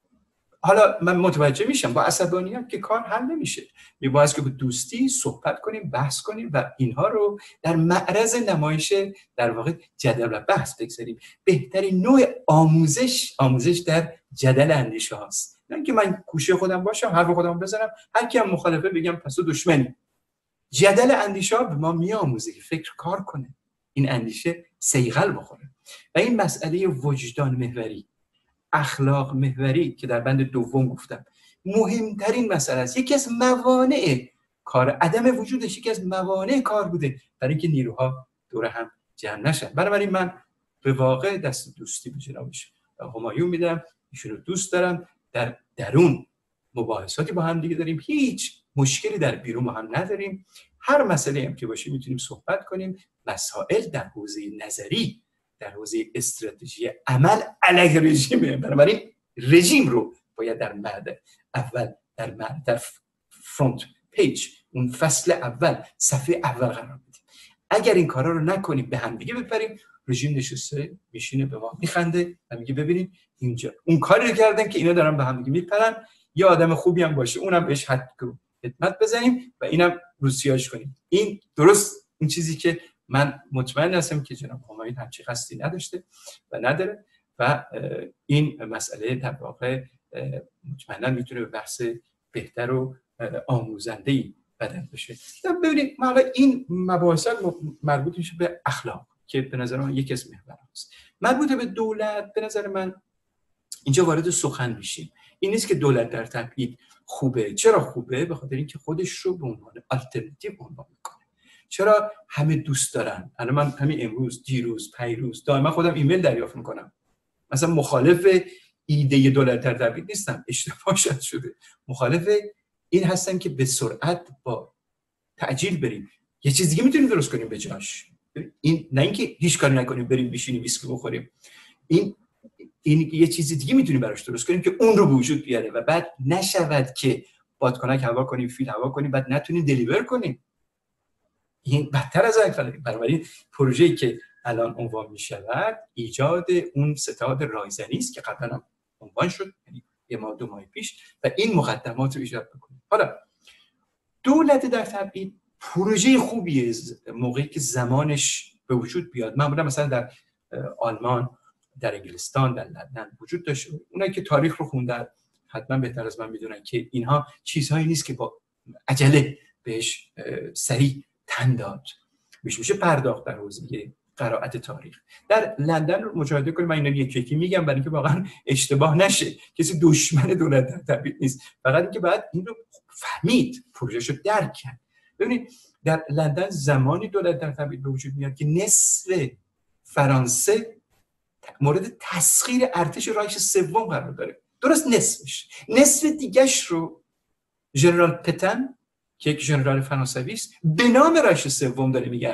حالا من متوجه میشم با عصبانیت که کار حل نمیشه. میباید که با دوستی صحبت کنیم، بحث کنیم و اینها رو در معرض نمایش در واقع جدل و بحث بگذاریم. بهترین نوع آموزش در جدل اندیشه هاست. نه اینکه من گوشه خودم باشم، حرف خودم بزنم، هر کی هم مخالفه بگم پس تو دشمنی. جدل اندیشه ها به ما میآموزه که فکر کار کنه، این اندیشه صیقل بخوره. و این مسئله وجدان محوری، اخلاق محوری که در بند دوم گفتم مهمترین مسئله است. یکی از موانع کار، عدم وجودش یکی از موانع کار بوده برای اینکه نیروها دور هم جمع نشن. بنابراین من به واقع دست دوستی به جناب همایون میدم. ایشون رو دوست دارم، در درون مباحثاتی با هم دیگه داریم، هیچ مشکلی در بیرون با هم نداریم. هر مسئله هم که باشه میتونیم صحبت کنیم. مسائل در حوزه نظری، در حوزه استراتژی عمل علیه رژیمه. بنابراین رژیم رو باید در در فرونت پیج، اون فصل اول، صفحه اول قرار بدیم. اگر این کارا رو نکنیم، به هم دیگه بپریم، رژیم نشسته میشینه به ما میخنده و میگه ببینید اینجا اون کاری رو کردن که اینا دارن به هم دیگه میپرن. یه آدم خوبی هم باشه اونم بهش خدمت بزنیم و اینم روسیاش کنیم. این درست اون چیزی که من مطمئن هستم که جناب همایون همچین قصدی نداشته و نداره و این مسئله در واقع مطمئنا میتونه به بحث بهتر و آموزنده‌ای بدل بشه. ببینید حالا این مباحثات مربوط میشه به اخلاق که به نظر من یکی از محورهاست. مربوط به دولت به نظر من اینجا وارد سخن میشیم. این نیست که دولت در تبعید خوبه. چرا خوبه؟ به خاطر اینکه خودش رو به عنوان آلترناتیو عنوان میکنه. چرا همه دوست دارن؟ الان من همین امروز، دیروز، پیروز دائما خودم ایمیل دریافت میکنم. مثلا مخالف ایده دولت در تبعید نیستم، اشتباه شده. مخالف این هستم که به سرعت با تعجیل بریم. یه چیز دیگه میتونیم درست کنیم به جاش. این نه اینکه هیچ کاری نکنیم بریم بشینیم ویسکی بخوریم. این یه چیز دیگه میتونیم براش درست کنیم که اون رو به وجود بیاره و بعد نشود که بادکنک هوا کنیم، فیل هوا کنیم، بعد نتونیم دلیور کنیم. این بدتر از این. بنابراین پروژه‌ای که الان عنوان می‌شود ایجاد اون ستاد رایزنی است که قبلا هم عنوان شد، یعنی یه ماه 2 ماه پیش، و این مقدمات رو ایجاد بکنیم. حالا دولت در تبعید پروژه خوبیه موقعی که زمانش به وجود بیاد. معمولا مثلا در آلمان، در انگلستان، در لندن وجود داشته. اونایی که تاریخ رو خوندن حتما بهتر از من میدونن که اینها چیزهایی نیست که با عجله بهش سریع تن داد. میشه پرداخت در حوزه قرائت تاریخ. در لندن رو مشاهده کنید، من اینا یکی میگم برای اینکه واقعا اشتباه نشه. کسی دشمن دولت در تبعید نیست، فقط اینکه بعد این رو فهمید، پروژه‌شو درک کرد. ببینید در لندن زمانی دولت در تبعید به وجود میاد که نصف فرانسه مورد تسخیر ارتش رایش سوم قرار داره. درست نصفش. نصف دیگه‌اش رو ژنرال پتن که یک ژنرال فرانسوی است به نام رایش سوم داره میگردونه.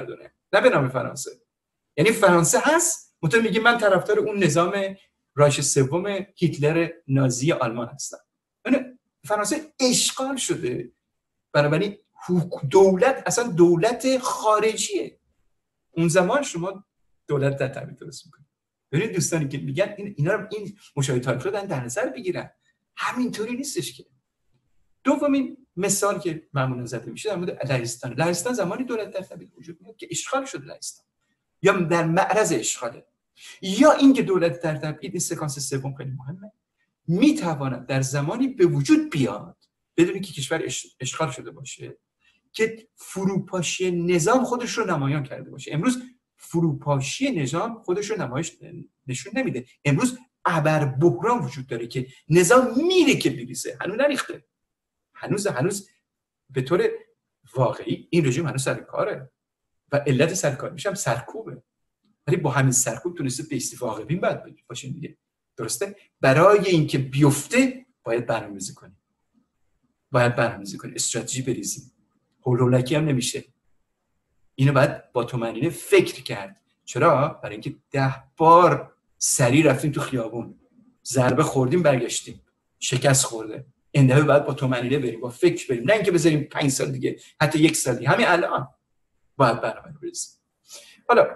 نه به نام فرانسه. یعنی فرانسه هست، منتها میگه من طرفدار اون نظام رایش سوم هیتلر نازی آلمان هستم. یعنی فرانسه اشغال شده، بنابراین دولت اصلا دولت خارجیه. اون زمان شما دولت در تبعید درست میکنید. ببینید دوستانی که میگن اینا رو این مشاهده تاریخی رو در نظر بگیرن، همینطوری نیستش که. دومین مثال که معمولا زده میشه در مورد لهستان زمانی دولت در تبعید وجود میاد که اشغال شده لهستان یا در معرض اشغاله، یا اینکه دولت در تبعید، این سکانس سوم خیلی مهمه، میتواند در زمانی به وجود بیاد بدون که کشور اشغال شده باشه که فروپاشی نظام خودش رو نمایان کرده باشه. امروز فروپاشی نظام خودش رو نشون نمیده. امروز ابر بحران وجود داره که نظام میره که بریزه، هنوز نریخته، هنوز به طور واقعی این رژیم هنوز سر کاره و علت سرکاریش هم سرکوبه، ولی با همین سرکوب تونسته به استیفا عاقبین بعد باشه دیگه. درسته؟ برای اینکه بیفته باید برنامه‌ریزی کنیم، استراتژی بریزیم. هولولکی هم نمیشه، اینو باید با طمأنینه فکر کرد. چرا؟ برای اینکه 10 بار سری رفتیم تو خیابون، ضربه خوردیم برگشتیم، شکست خورده. این دفعه باید با طمأنینه بریم، با فکر بریم، نه اینکه بذاریم 5 سال دیگه، حتی 1 سال دیگه، همین الان باید برنامه بریزیم. حالا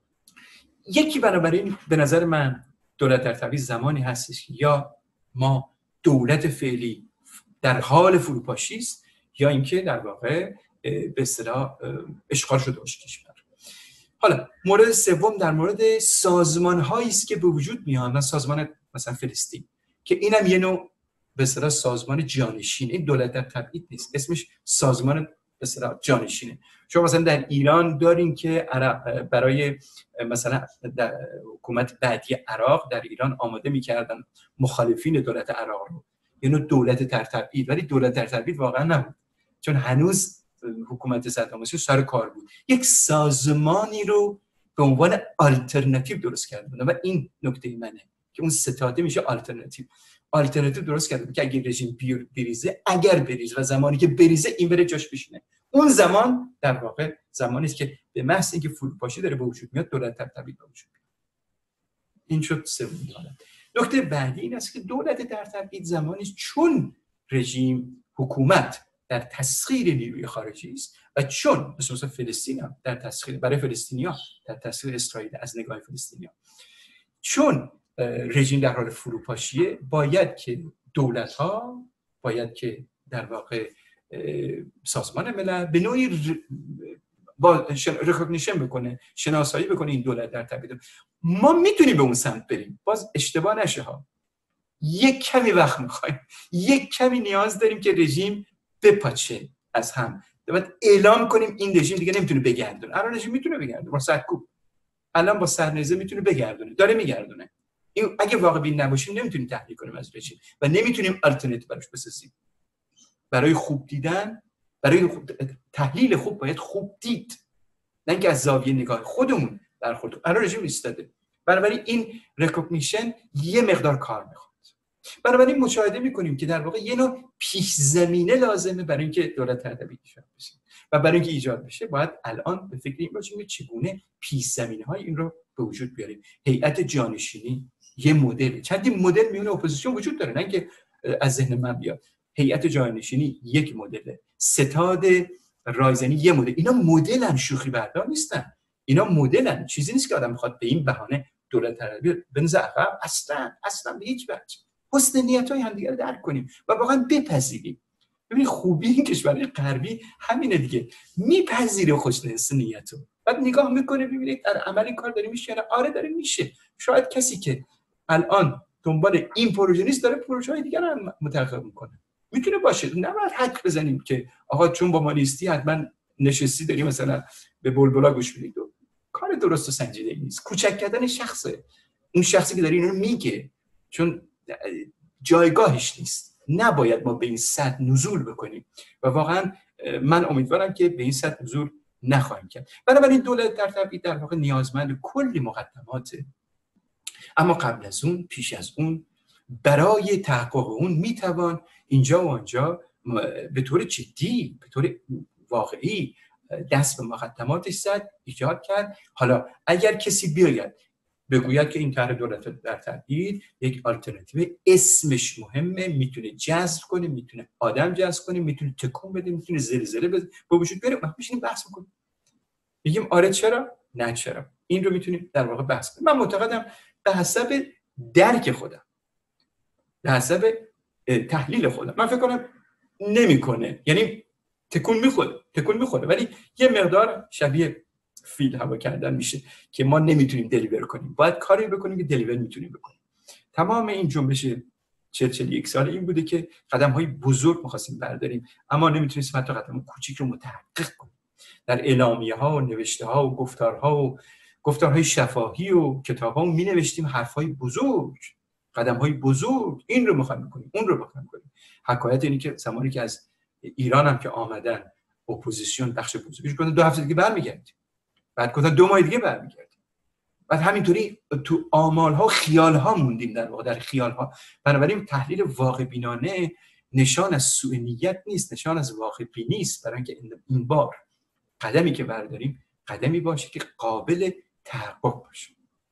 یکی بنابراین به نظر من دولت در تبعید زمانی هستش که یا ما دولت فعلی در حال فروپاشی است، یا اینکه در واقع به اصطلاح اشغال شده باشه کشور. حالا مورد سوم در مورد سازمان‌هایی است که به وجود میان، سازمان مثلا فلسطین که اینم یه نوع به اصطلاح سازمان جانشین، این دولت در تبعید نیست، اسمش سازمان به اصطلاح جانشینه. شما مثلا در ایران دارین که برای مثلا حکومت بعدی عراق در ایران آماده می‌کردن مخالفین دولت عراق رو، یه نوع دولت در تبعید، ولی دولت در تبعید واقعا نبود، چون هنوز حکومت صدام حسین سر کار بود. یک سازمانی رو به عنوان آلترناتیو درست کرده بود و این نکته منه که اون ستاده میشه آلترناتیو درست کرده بود که اگه رژیم بریزه، اگر بریزه و زمانی که بریزه این بره جاش بشینه، اون زمان در واقع زمانی است که به محض اینکه فروپاشی داره به وجود میاد دولت در تبعید به وجود میاد. این شد سومین حالت. نکته بعدی این است که دولت در تبعید زمانی است چون رژیم حکومت در تسخیر نیروی خارجی است و چون مثلا فلسطین هم در تسخیر برای فلسطینی‌ها در تسخیر اسرائیل از نگاه فلسطینی‌ها، چون رژیم در حال فروپاشیه، باید که دولت‌ها، باید که در واقع سازمان ملل به نوعی با ریکگنیشن بکنه، شناسایی بکنه این دولت در تبعید. ما میتونیم به اون سمت بریم، باز اشتباه نشه ها، یک کمی وقت میخوایم، یک کمی نیاز داریم که رژیم بپاچه از هم، باید اعلام کنیم این رژیم دیگه نمیتونه بگردونه. الان رژیم میتونه بگردونه با سرکوب، الان با سرنیزه میتونه بگردونه، داره میگردونه. این اگه واقع بین نباشیم نمیتونیم تحلیل کنیم از رژیم و نمیتونیم آلترناتیو براش بسازیم. برای خوب دیدن، برای تحلیل خوب باید خوب دید، نه اینکه از زاویه نگاه خودمون برخورد. الان رژیم ایستاده، بنابراین این ریکگنیشن یه مقدار کار میخواد. بنابراین مشاهده میکنیم که در واقع یه نوع پیش زمینه لازمه برای اینکه دولت در تبعید ایجاد بشه و برای اینکه ایجاد بشه باید الان به فکر این باشیم که چگونه پیش زمینه‌های این رو به وجود بیاریم. هیئت جانشینی یه مدل، چندین مدل میونه اپوزیسیون وجود داره، نه اینکه از ذهن من بیاد. هیئت جانشینی یک مدله، ستاد رایزنی یه مدل. اینا مدلن، شوخی بردار نیستن، اینا مدلن، چیزی نیست که آدم بخواد به این بهانه دولت تربیت بنزه عقب. اصلا به هیچ وجه. حسن نیت‌های همدیگه رو درک کنیم و واقعا بپذیریم. ببینید خوبی این کشورهای غربی همینه دیگه، میپذیره حسن نیتو، بعد نگاه میکنه ببینید در عمل این کار داره میشه. آره داره میشه. شاید کسی که الان دنبال این پروژه نیست داره پروژه‌های دیگر رو متعاقب میکنه. میتونه باشه، نباید حد بزنیم که آقا چون با ما نیستی حتما نشستی داری مثلا به بلبلا گوش میدی. کار درست و سنجیده نیست. کوچک کردن شخصه، اون شخصی که داره اینو میگه، چون جایگاهش نیست. نباید ما به این سطح نزول بکنیم و واقعا من امیدوارم که به این سطح نزول نخواهیم کرد. بنابراین دولت در تبعید در واقع نیازمند کلی مقدماته، اما قبل از اون، پیش از اون، برای تحقق اون میتوان اینجا و آنجا به طور جدی، به طور واقعی دست به مقدماتش زد، ایجاد کرد. حالا اگر کسی بیاید بگوید که این طرح دولت در تغییر یک آلترناتیو، اسمش مهمه، میتونه جذب کنه، میتونه آدم جذب کنه، میتونه تکون بده، میتونه زلزله به وجود بیاره، ما میشینیم بحث میکنیم، میگیم آره چرا، نه چرا. این رو میتونیم در واقع بحث کنیم. من معتقدم به حسب درک خودم، به حسب تحلیل خودم، من فکر کنم نمیکنه، یعنی تکون میخوره ولی یه مقدار شبیه فیل هوا کردن میشه که ما نمیتونیم دلیور کنیم، باید کاری بکنیم که دلیور میتونیم بکنیم. تمام این جنبش 41 سال این بوده که قدم‌های بزرگ می‌خواستیم برداریم، اما نمیتونستیم حتی قدم کوچیک رو متحقق کنیم. در اعلامیه‌ها و نوشته‌ها و گفتارهای شفاهی و کتاب‌ها می‌نوشتیم حرف‌های بزرگ، قدم‌های بزرگ، این رو می‌خوایم بکنیم، اون رو می‌خوایم بکنیم. حکایت اینه که زمانی که از ایران هم که آمدن اپوزیسیون بخش بزرگیش گفتن 2 هفته دیگه برمیگردیم، بعد گفتن 2 ماه دیگه برمیگردیم، بعد همینطوری تو آمال‌ها و خیال‌ها موندیم، در واقع در خیال‌ها. بنابراین تحلیل واقع بینانه نشان از سوء نیت نیست، نشان از واقع بینی است، برای اینکه این بار قدمی که برداریم قدمی باشه که قابل تحقق باشه.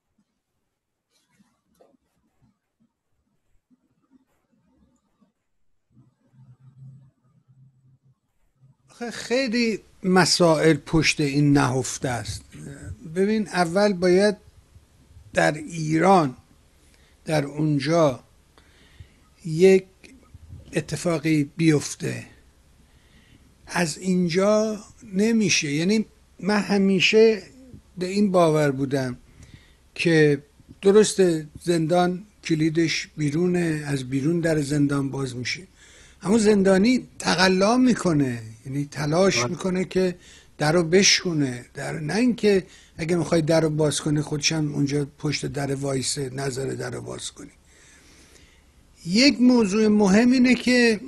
خیلی مسائل پشت این نهفته است. ببین، اول باید در ایران، در اونجا یک اتفاقی بیفته، از اینجا نمیشه. یعنی من همیشه به این باور بودم که درسته زندان کلیدش بیرونه، از بیرون در زندان باز میشه، اما زندانی تقلا میکنه، یعنی تلاش میکنه که در رو بشکونه، نه اینکه اگه میخوای در رو باز کنی خودشم اونجا پشت در وایسه نظر در رو باز کنی. یک موضوع مهم اینه که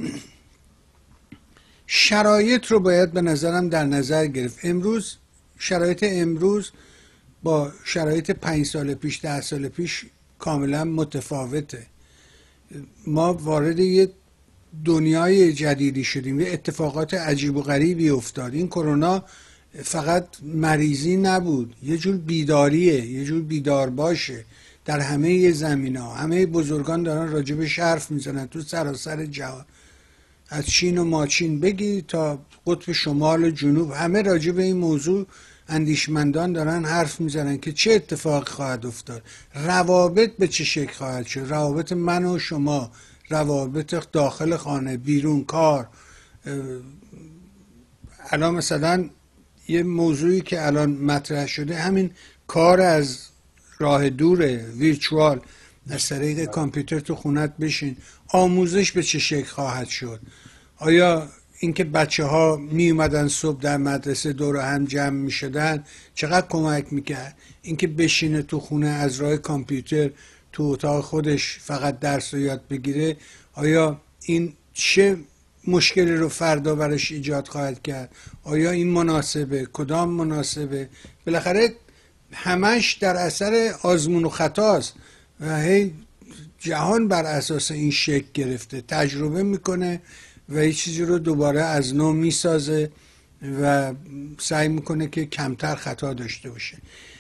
شرایط رو باید به نظرم در نظر گرفت. امروز شرایط امروز با شرایط 5 سال پیش 10 سال پیش کاملا متفاوته. ما وارد یه دنیای جدیدی شدیم، یه اتفاقات عجیب و غریبی افتاد. این کرونا فقط مریضی نبود، یه جور بیداریه، یه جور بیدار باشه در همه زمینه‌ها. همه بزرگان دارن راجبش حرف میزنن تو سراسر جهان، از چین و ماچین بگی تا قطب شمال و جنوب، همه راجب این موضوع اندیشمندان دارن حرف میزنن که چه اتفاق خواهد افتاد، روابط به چه شکل خواهد شد، روابط من و شما، روابط داخل خانه، بیرون، کار. الان مثلا یه موضوعی که الان مطرح شده همین کار از راه دوره، ویرچوال، از طریق کامپیوتر تو خونت بشین. آموزش به چه شکل خواهد شد؟ آیا اینکه بچه ها می اومدن صبح در مدرسه دور هم جمع می شدن چقدر کمک میکرد؟ اینکه بشینه تو خونه از راه کامپیوتر تو اتاق خودش فقط درس رو یاد بگیره، آیا این چه مشکلی رو فردا براش ایجاد خواهد کرد؟ آیا این مناسبه؟ کدام مناسبه؟ بالاخره همش در اثر آزمون و خطاست و هی جهان بر اساس این شکل گرفته، تجربه میکنه و یه چیزی رو دوباره از نو میسازه و سعی میکنه که کمتر خطا داشته باشه.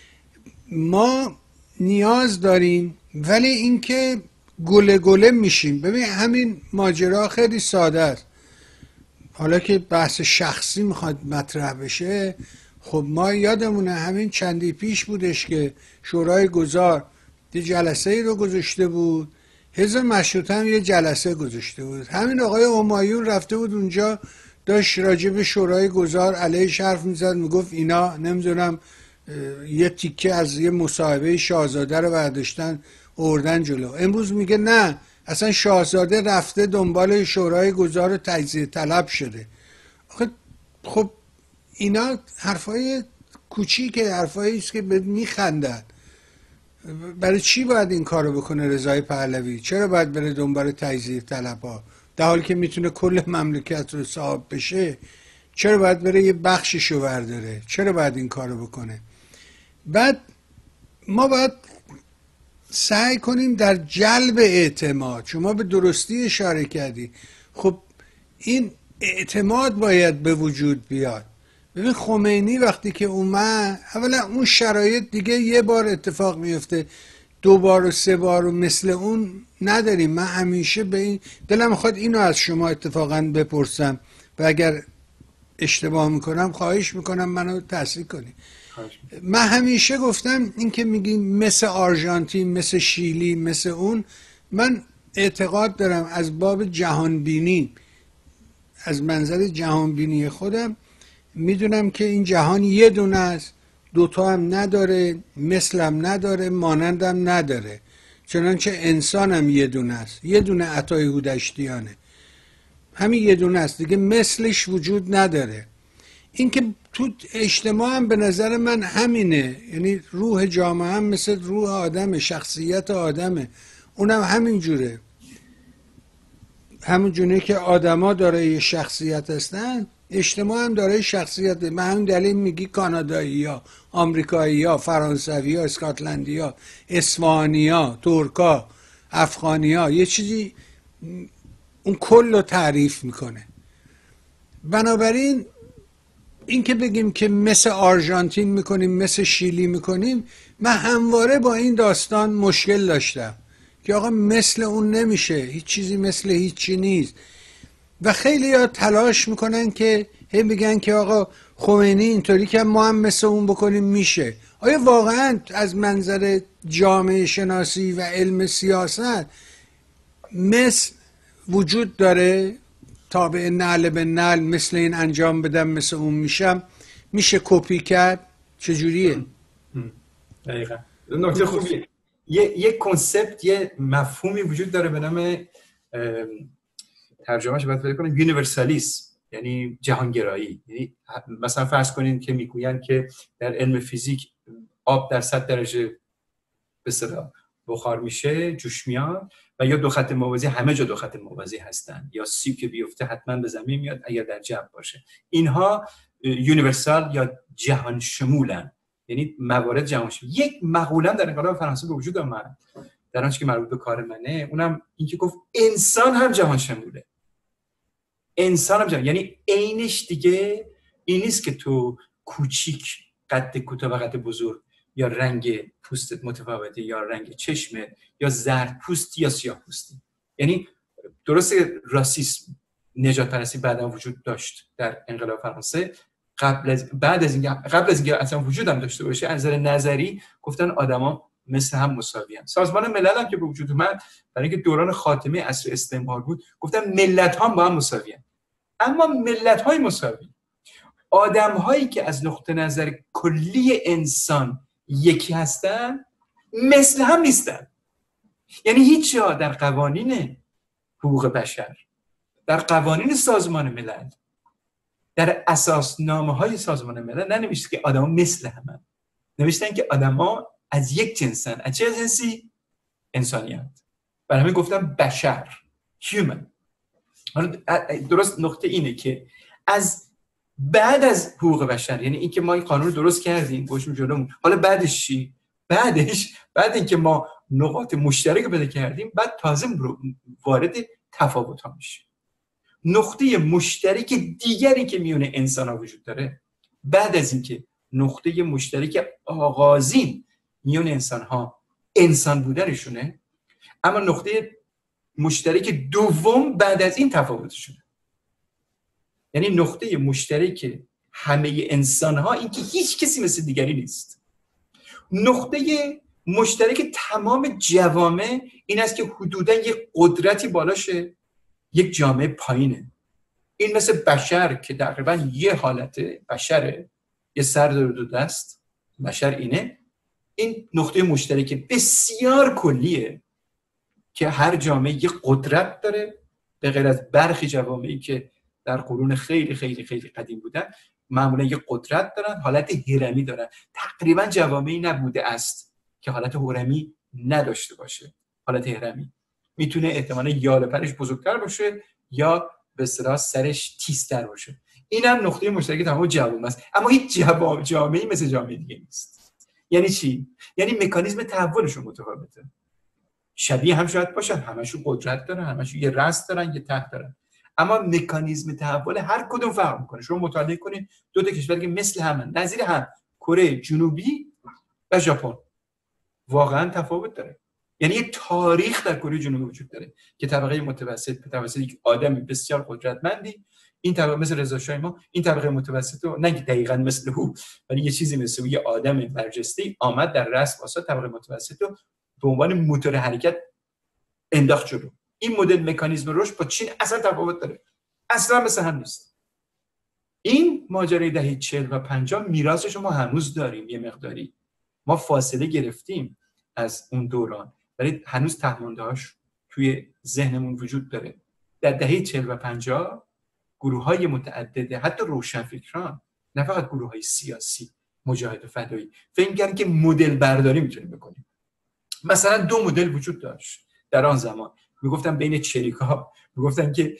ما نیاز داریم، ولی اینکه گله گله میشیم. ببین همین ماجرا خیلی ساده است. حالا که بحث شخصی میخواد مطرح بشه، خب ما یادمونه همین چندی پیش بودش که شورای گذار یه جلسه ای رو گذاشته بود، حزب مشروطه هم یه جلسه گذاشته بود. همین آقای همایون رفته بود اونجا، داشت راجع به شورای گذار علیهش حرف میزد، میگفت اینا نمیدونم یه تیکه از یه مصاحبه شاهزاده رو برداشتن آوردن جلو. امروز میگه نه، اصلا شاهزاده رفته دنبال شورای گذار تجزیه طلب شده. خب اینا حرفای کوچیکه، حرفایی است که به میخندن. برای چی باید این کارو بکنه رضای پهلوی؟ چرا باید بره دنبال تجزیه طلبها در حالی که میتونه کل مملکت رو صاحب بشه؟ چرا باید بره یه بخششو برداره؟ چرا باید این کارو بکنه؟ بعد ما باید سعی کنیم در جلب اعتماد. شما به درستی اشاره کردی. خب این اعتماد باید به وجود بیاد. ببین خمینی وقتی که اومد، اولا اون شرایط دیگه یه بار اتفاق میفته، 2 بار و 3 بار و مثل اون نداریم. من همیشه به این دلم میخواد اینو از شما اتفاقا بپرسم و اگر اشتباه میکنم خواهش میکنم منو تصحیح کنی. من همیشه گفتم این که میگیم مثل آرژانتین، مثل شیلی، مثل اون، من اعتقاد دارم از باب جهانبینی، از منظر جهانبینی خودم میدونم که این جهان یه دونه است، دوتا هم نداره، مثلم نداره، مانندم نداره. چنانچه انسان هم یه دونه است، یه دونه عطای هودشتیانه، همین یه دونه است دیگه، مثلش وجود نداره. این که تو اجتماع هم به نظر من همینه، یعنی روح جامعه هم مثل روح آدمه، شخصیت آدمه، اونم همین جوره. همون جونه که آدما دارای شخصیت هستن، اجتماع هم دارای شخصیت. به همین دلیل میگی کانادایی ها، آمریکایی ها، فرانسوی ها، اسکاتلندی ها، اصفهانی ها، ترکا، افغانی ها، یه چیزی اون کل رو تعریف میکنه. بنابراین این که بگیم که مثل آرژانتین میکنیم، مثل شیلی میکنیم، من همواره با این داستان مشکل داشتم که آقا مثل اون نمیشه، هیچ چیزی مثل هیچی نیست. و خیلی ها تلاش میکنن که هی بگن که آقا خمینی اینطوری که ما هم مثل اون بکنیم میشه. آیا واقعا از منظر جامعه شناسی و علم سیاست مثل وجود داره؟ تابع نعل به نعل مثل این انجام بدم مثل اون میشم، میشه کپی کرد؟ چجوریه؟ دقیقا نکته خوبیه. یه کنسپت، یه مفهومی وجود داره به نام، ترجمهش باید پیدا کنم، یونیورسالیسم، یعنی جهانگرایی. یعنی مثلا فرض کنین که میگوین که در علم فیزیک آب در 100 درجه به اصطلاح بخار میشه، جوش میاد، و یا 2 خط موازی همه جا 2 خط موازی هستن، یا سیب که بیفته حتما به زمین میاد اگر در جو باشه. اینها یونیورسال یا جهان شمولن، یعنی موارد جهان شمول. یک مقوله در انقلاب فرانسه به وجود اومد در آنچه که مربوط به کار منه، اونم این که گفت انسان هم جهان شموله. انسان هم جهان، یعنی عینش دیگه این نیست که تو کوچیک، قد کوتاه و قد بزرگ، یا رنگ پوستت متفاوته، یا رنگ چشمت، یا زرد پوستی یا سیاه پوستی. یعنی درست راسisme، نژاد پرستی بعدا وجود داشت در انقلاب فرانسه، قبل از اینکه اصلا وجود هم داشته باشه، از نظر نظری گفتن آدما مثل هم مساویان. سازمان ملل هم که به وجود اومد برای اینکه دوران خاتمه عصر استعمار بود، گفتن ملت ها با هم مساویان. اما ملت های مساوی، آدم هایی که از نقطه نظر کلی انسان یکی هستن، مثل هم نیستن. یعنی هیچ جا در قوانین حقوق بشر، در قوانین سازمان ملل، در اساسنامه‌های سازمان ملل ننوشته که آدم‌ها مثل همن. نوشتن که آدم‌ها از یک جنسن. از چه جنسی؟ انسانیت. برای همین گفتم بشر، human. درست نقطه اینه که از بعد از حقوق بشر، یعنی این که ما این قانون درست کردیم گوشیم جلومون، حالا بعدش چی؟ بعد اینکه ما نقاط مشترک پیدا کردیم، بعد تازه وارد تفاوت‌ها میشیم. نقطه مشترک دیگری که میون انسان‌ها وجود داره، بعد از اینکه نقطه مشترک آغازین میون انسان‌ها انسان بودنشونه، اما نقطه مشترک دوم بعد از این تفاوتشونه. یعنی نقطه مشترک همه انسان‌ها این که هیچ کسی مثل دیگری نیست. نقطه مشترک تمام جوامع این است که حدوداً یک قدرتی بالاشه، یک جامعه پایینه. این مثل بشر که تقریباً یه حالت بشره، یه سر داره 2 دست، بشر اینه. این نقطه مشترک بسیار کلیه که هر جامعه یه قدرت داره، به غیر از برخی جوامعی که در قرون خیلی خیلی خیلی قدیم بودن، معمولا یه قدرت دارن، حالت هرمی دارن. تقریباً جوامعی نبوده است که حالت هرمی نداشته باشه. حالت هرمی میتونه احتمالاً یال پرش بزرگتر باشه یا به اصطلاح سرش تیزتر باشه. اینم نقطه مشترک تمام جوامع است، اما هیچ جامعه‌ای مثل جامعه دیگه نیست. یعنی چی؟ یعنی مکانیزم تحولشون متفاوته. شبیه هم شاید باشن، همشون قدرت دارن، همشون یه رأس دارن، یه تخت دارن، اما مکانیزم تحول هر کدوم فرق میکنه. شما مطالعه کنید دو تا کشور که مثل هم، نظیر هم، کره جنوبی و ژاپن، واقعا تفاوت داره. یعنی یه تاریخ در کره جنوبی وجود داره که طبقه متوسط به توسط یک آدم بسیار قدرتمندی، این طبقه مثل رضا شاه ما، این طبقه متوسط رو نه دقیقاً مثل او، ولی یه چیزی مثل یه آدم برجسته آمد در رأس واسه طبقه متوسط رو به عنوان موتور حرکت انداخت جلو. این مدل مکانیزم رشد با چین اصلا تفاوت داره، اصلا مثل هم نیست. این ماجرای دهه 40 و 50 میراثش ما هنوز داریم. یه مقداری ما فاصله گرفتیم از اون دوران، ولی هنوز تهماندهاش توی ذهنمون وجود داره. در دهه 40 و 50 گروه‌های متعدده، حتی روشنفکران، نه فقط گروه‌های سیاسی، مجاهد و فدایی، فکر می‌کردن که مدل برداری میتونیم بکنیم. مثلا دو مدل وجود داشت در آن زمان. میگفتن بین چریک‌ها، میگفتن که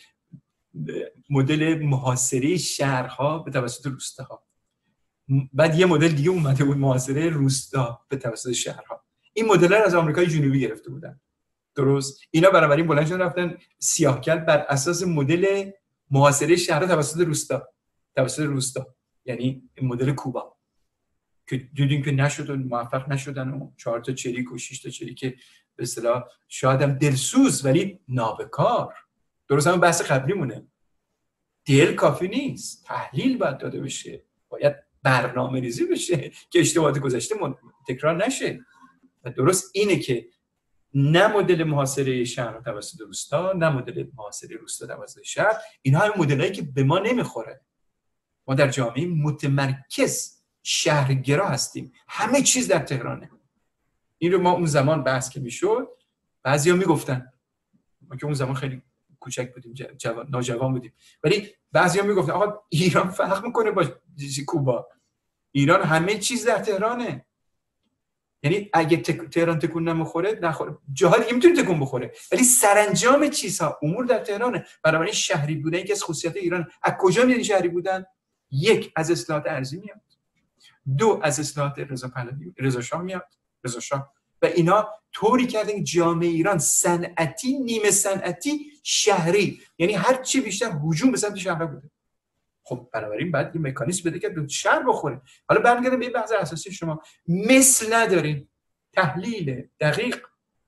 مدل محاصره شهرها به توسط روستاها، بعد یه مدل دیگه اومده بود، محاصره روستا به توسط شهرها. این مدل‌ها از آمریکای جنوبی گرفته بودن. درست؟ اینا بنابراین بلند شدن رفتن سیاه‌کل بر اساس مدل محاصره شهرها توسط روستا، یعنی مدل کوبا که دیدیم که نشد و موفق نشدن و 4 تا چریک و 6 تا چریک به اصطلاح شاید هم دلسوز ولی نابکار. درست هم بحث قبلی مونه، دل کافی نیست، تحلیل باید داده بشه، باید برنامه ریزی بشه که اشتباهات گذشته تکرار نشه. و درست اینه که نه مدل محاصره شهر توسط روستا، نه مدل محاصره روستا توسط شهر، اینها هم مدلایی که به ما نمیخوره. ما در جامعه متمرکز شهرگرا هستیم، همه چیز در تهرانه. این رو ما اون زمان بحث که میشد، بعضیا میگفتن، ما که اون زمان خیلی کوچک بودیم، ناجوان بودیم، ولی بعضیا میگفتن آقا ایران فرق میکنه با کوبا، ایران همه چیز در تهرانه. یعنی اگه تهران تکون نمیخوره، جاها دیگه میتونه تکون بخوره، ولی سرانجام چیزها امور در تهرانه. بنابراین شهری بودن یکی از خصوصیات ایران. از کجا میاد شهری بودن؟ یک، از اصلاحات ارضی میاد، دو، از اصلاحات رضا پهلوی، رضا شاه و اینا طوری کردن جامعه ایران صنعتی، نیمه صنعتی، شهری، یعنی هر چی بیشتر هجوم به سمت شهر بوده. خب بنابراین بعد یه مکانیزم بده که به شهر بخوره. حالا برمیگردم به بحث اساسی شما، مثل نداریم تحلیل دقیق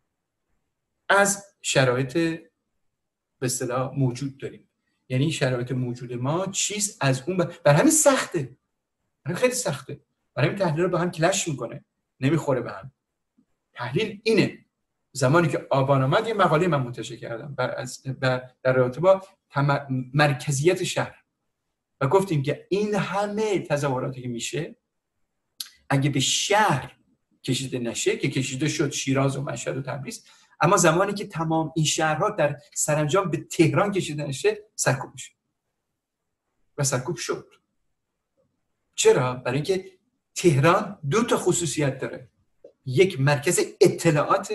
از شرایط به اصطلاح موجود داریم. یعنی شرایط موجود ما چیز از اون بر همین سخته، خیلی سخته، برای همین تحلیل رو با هم کلش میکنه، نمیخوره به هم. تحلیل اینه. زمانی که آبان آمد یه مقاله من منتشر کردم در رابطه با مرکزیت شهر و گفتیم که این همه تظاهراتی که میشه اگه به شهر کشیده نشه، که کشیده شد شیراز و مشهد و تبریز، اما زمانی که تمام این شهرها در سرانجام به تهران کشیده نشه سرکوب میشه و سرکوب شد. چرا؟ برای اینکه تهران دو تا خصوصیت داره، یک مرکز اطلاعات،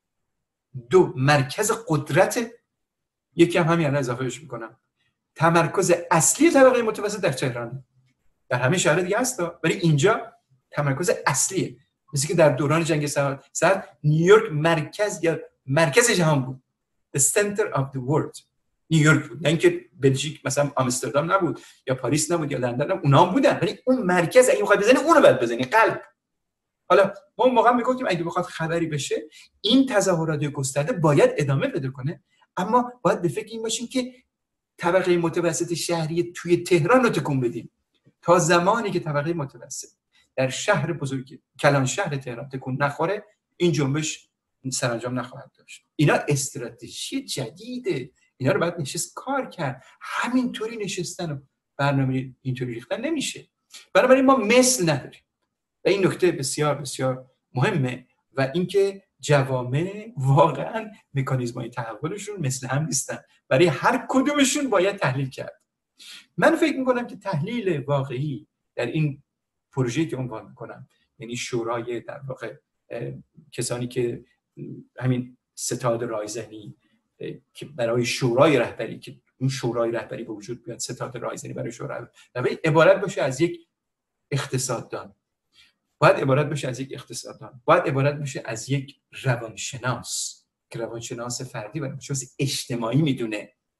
دو مرکز قدرت، یکی هم همین الان اضافهش میکنم، تمرکز اصلی طبقه متوسط در تهران. در همه شهر دیگه هست ولی اینجا تمرکز اصلیه. مثل که در دوران جنگ سرد نیویورک مرکز جهان بود، the center of the world نیویورک بود، نه اینکه بلژیک مثلا آمستردام نبود یا پاریس نبود یا لندن نبود، اونا هم بودن، ولی اون مرکز اگه بخواد بزنی اونو باید بزنی، قلب. حالا ما اون موقع میگفتیم اگه بخواد خبری بشه این تظاهرات گسترده باید ادامه پیدا کنه، اما باید به فکر این باشیم که طبقه متوسط شهری توی تهران رو تکون بدیم. تا زمانی که طبقه متوسط در شهر بزرگ کلان شهر تهران تکون نخوره، این جنبش سرانجام نخواهد داشت. اینا استراتژی جدیده، اینا رو باید نشست کار کرد. همینطوری نشستن و برنامه اینطوری ریختن نمیشه. بنابراین ما مثل نداریم و این نکته بسیار بسیار مهمه و اینکه جوامع واقعا مکانیزم‌های تحولشون مثل هم نیستن، برای هر کدومشون باید تحلیل کرد. من فکر میکنم که تحلیل واقعی در این پروژه‌ای که عنوان میکنم، یعنی شورای در واقع کسانی که همین ستاد رایزنی که برای شورای رهبری، که اون شورای رهبری به وجود بیاد، ستاد رایزنی برای شورای رهبری عبارت باشه از یک اقتصاددان، باید عبارت باشه از یک اقتصاددان، باید عبارت باشه از یک روانشناس که روانشناس فردی و روانشناس اجتماعی میدونه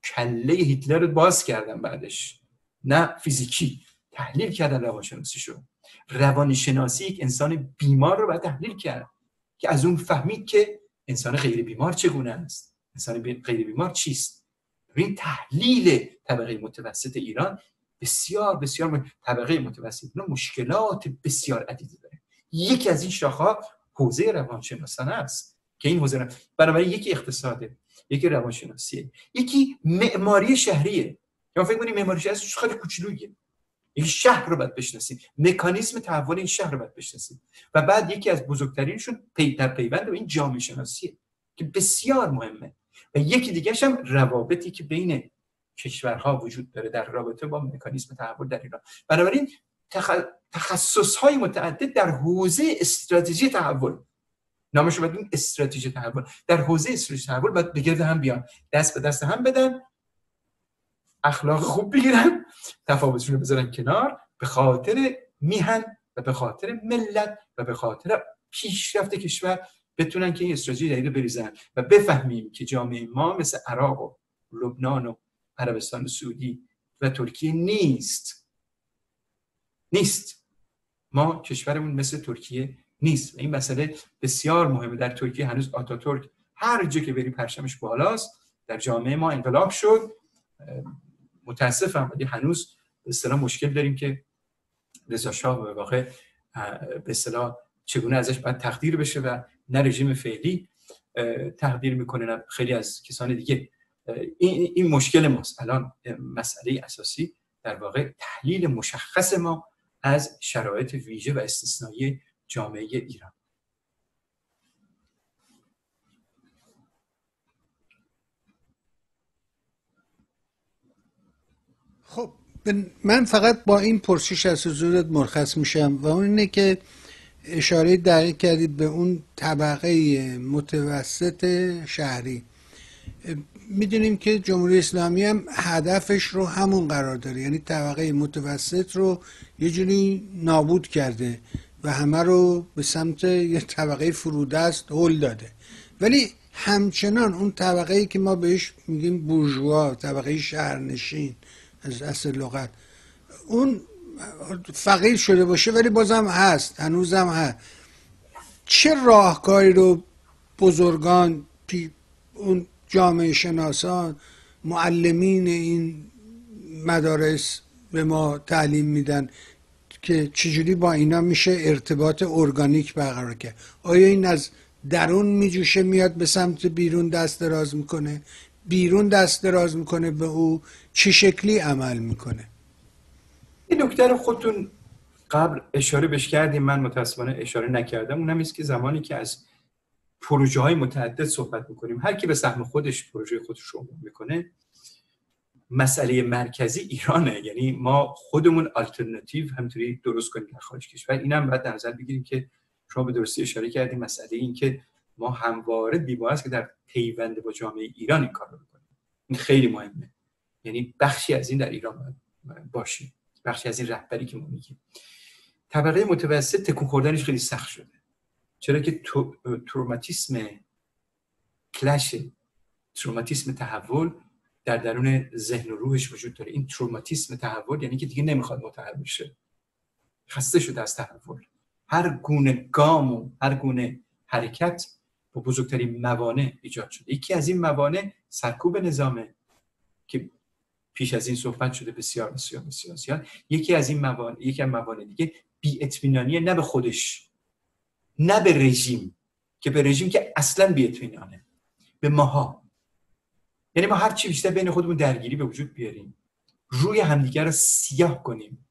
کله هیتلر رو باز کردن بعدش، نه فیزیکی، تحلیل کردن روانشناسیشو. روانشناسی یک انسان بیمار رو باید تحلیل کرد که از اون فهمید که انسان غیر بیمار چگونه است، انسان غیر بیمار چیست. این تحلیل طبقه متوسط ایران بسیار بسیار طبقه متوسط ایران مشکلات بسیار عدیدی داره. یکی از این شاخه‌ها حوزه روانشناسانه است که این حوزه بنابراین یکی اقتصاده، یکی روانشناسیه، یکی معماری شهریه. یا فکر کنید معماری شهری خیلی کوچولوئه. این شهر رو باید بشناسید، مکانیزم تحول این شهر رو باید بشناسید. و بعد یکی از بزرگترینشون پیوند به این جامعه شناسیه که بسیار مهمه. و یکی دیگه‌ش هم روابطی که بین کشورها وجود داره در رابطه با مکانیزم تحول در ایران. بنابراین تخصص‌های متعدد در حوزه استراتژی تحول، نامش رو بدیم استراتژی تحول، در حوزه استراتژی تحول باید به گرد هم بیان، دست به دست هم بدن، اخلاق خوب بگیرن، تفاوتشون رو بذارن کنار، به خاطر میهن و به خاطر ملت و به خاطر پیشرفت کشور بتونن که این استراتژی جدید رو بریزن و بفهمیم که جامعه ما مثل عراق و لبنان و عربستان سعودی و ترکیه نیست. ما کشورمون مثل ترکیه نیست. این مسئله بسیار مهمه. در ترکیه هنوز آتاتورک هر جا که بری پرچمش بالاست. در جامعه ما انقلاب شد، متاسفم، ولی هنوز به اصطلاح مشکل داریم که رضا شاه به واقع به اصطلاح چگونه ازش باید تقدیر بشه و نه رژیم فعلی تقدیر میکنه نه خیلی از کسان دیگه. این مشکل ماست. الان مسئله اساسی در واقع تحلیل مشخص ما از شرایط ویژه و استثنایی جامعه ایران. خب من فقط با این پرسش از حضورت مرخص میشم و اون اینه که اشاره دقیق کردید به اون طبقه متوسط شهری. میدونیم که جمهوری اسلامی هم هدفش رو همون قرار داره، یعنی طبقه متوسط رو یه جوری نابود کرده و همه رو به سمت یه طبقه فرودست هل داده. ولی همچنان اون طبقه‌ای که ما بهش میگیم بورژوا، طبقه شهرنشین از اصل لغت، اون فقیر شده باشه ولی بازم هست، هنوزم هست. چه راهکاری رو بزرگان، اون جامعه شناسان، معلمین این مدارس به ما تعلیم میدن که چجوری با اینا میشه ارتباط ارگانیک برقرار کرد؟ آیا این از درون میجوشه میاد به سمت بیرون دست دراز میکنه؟ بیرون دست دراز میکنه به او چه شکلی عمل میکنه؟ این نکته رو خودتون قبل اشاره بهش کردیم، من متاسفانه اشاره نکردم. اونم است که زمانی که از پروژه های متعدد صحبت میکنیم، هر کی به سهم خودش پروژه خودش رو عموم میکنه، مسئله مرکزی ایرانه. یعنی ما خودمون آلترناتیو همینطوری درست کنیم در خارج کشور. اینم باید در نظر بگیریم که شما به درستی اشاره کردیم، مسئله این که ما همواره بی‌باید است که در پیوند با جامعه ایران این کار رو بکنیم. این خیلی مهمه. یعنی بخشی از این در ایران باشه، بخشی از این رهبری که ما میگیم. طبقه متوسط تکون خوردنش خیلی سخت شده، چرا که تروماتیسم کلش، تروماتیسم تحول در درون ذهن و روحش وجود داره. این تروماتیسم تحول یعنی که دیگه نمیخواد متحول شه، خسته شده از تحول. هر گونه گام و هر گونه حرکت با بزرگترین موانع ایجاد شده. یکی از این موانع سرکوب نظامه که پیش از این صحبت شده بسیار بسیار بسیار زیاد. یکی از موانع دیگه بی‌اطمینانی، نه به خودش نه به رژیم، که به رژیم که اصلا بی‌اطمینانه، به ماها. یعنی ما هر چی بیشتر بین خودمون درگیری به وجود بیاریم، روی همدیگر رو سیاه کنیم